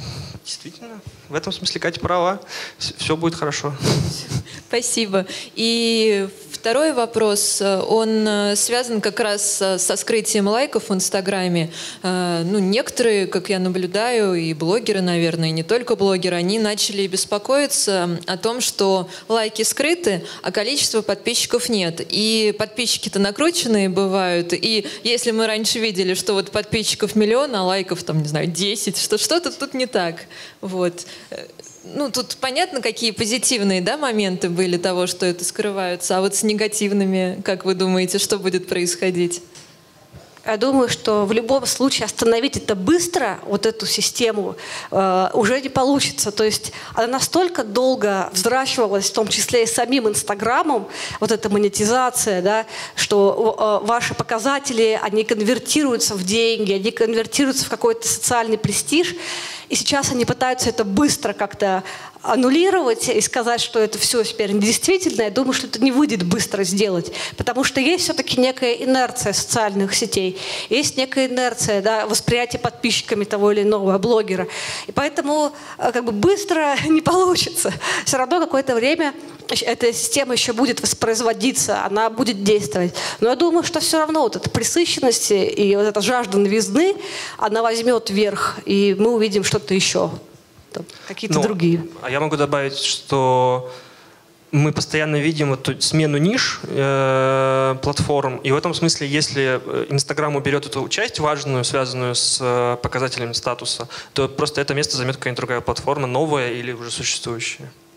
Действительно, в этом смысле Катя права. Все будет хорошо. Спасибо. И второй вопрос, он связан как раз со скрытием лайков в Инстаграме. Ну, некоторые, как я наблюдаю, и блогеры, наверное, и не только блогеры, они начали беспокоиться о том, что лайки скрыты, а количества подписчиков нет. И подписчики-то накрученные бывают. И если мы раньше видели, что вот подписчиков миллион, а лайков, там, не знаю, десять, что что-то тут не так. Вот. Ну, тут понятно, какие позитивные, да, моменты были того, что это скрываются, а вот с негативными, как вы думаете, что будет происходить? Я думаю, что в любом случае остановить это быстро, вот эту систему, э, уже не получится. То есть она настолько долго взращивалась, в том числе и самим Инстаграмом, вот эта монетизация, да, что э, ваши показатели, они конвертируются в деньги, они конвертируются в какой-то социальный престиж. И сейчас они пытаются это быстро как-то аннулировать и сказать, что это все теперь недействительно. Я думаю, что это не выйдет быстро сделать, потому что есть все-таки некая инерция социальных сетей, есть некая инерция, да, восприятия подписчиками того или иного блогера. И поэтому как бы быстро не получится. Все равно какое-то время эта система еще будет воспроизводиться, она будет действовать. Но я думаю, что все равно вот эта пресыщенность и вот эта жажда новизны, она возьмет верх, и мы увидим что-то еще. Какие-то ну, другие. А я могу добавить, что мы постоянно видим эту смену ниш э, платформ, и в этом смысле, если Инстаграм уберет эту часть важную, связанную с э, показателями статуса, то просто это место займет какая-нибудь другая платформа, новая или уже существующая.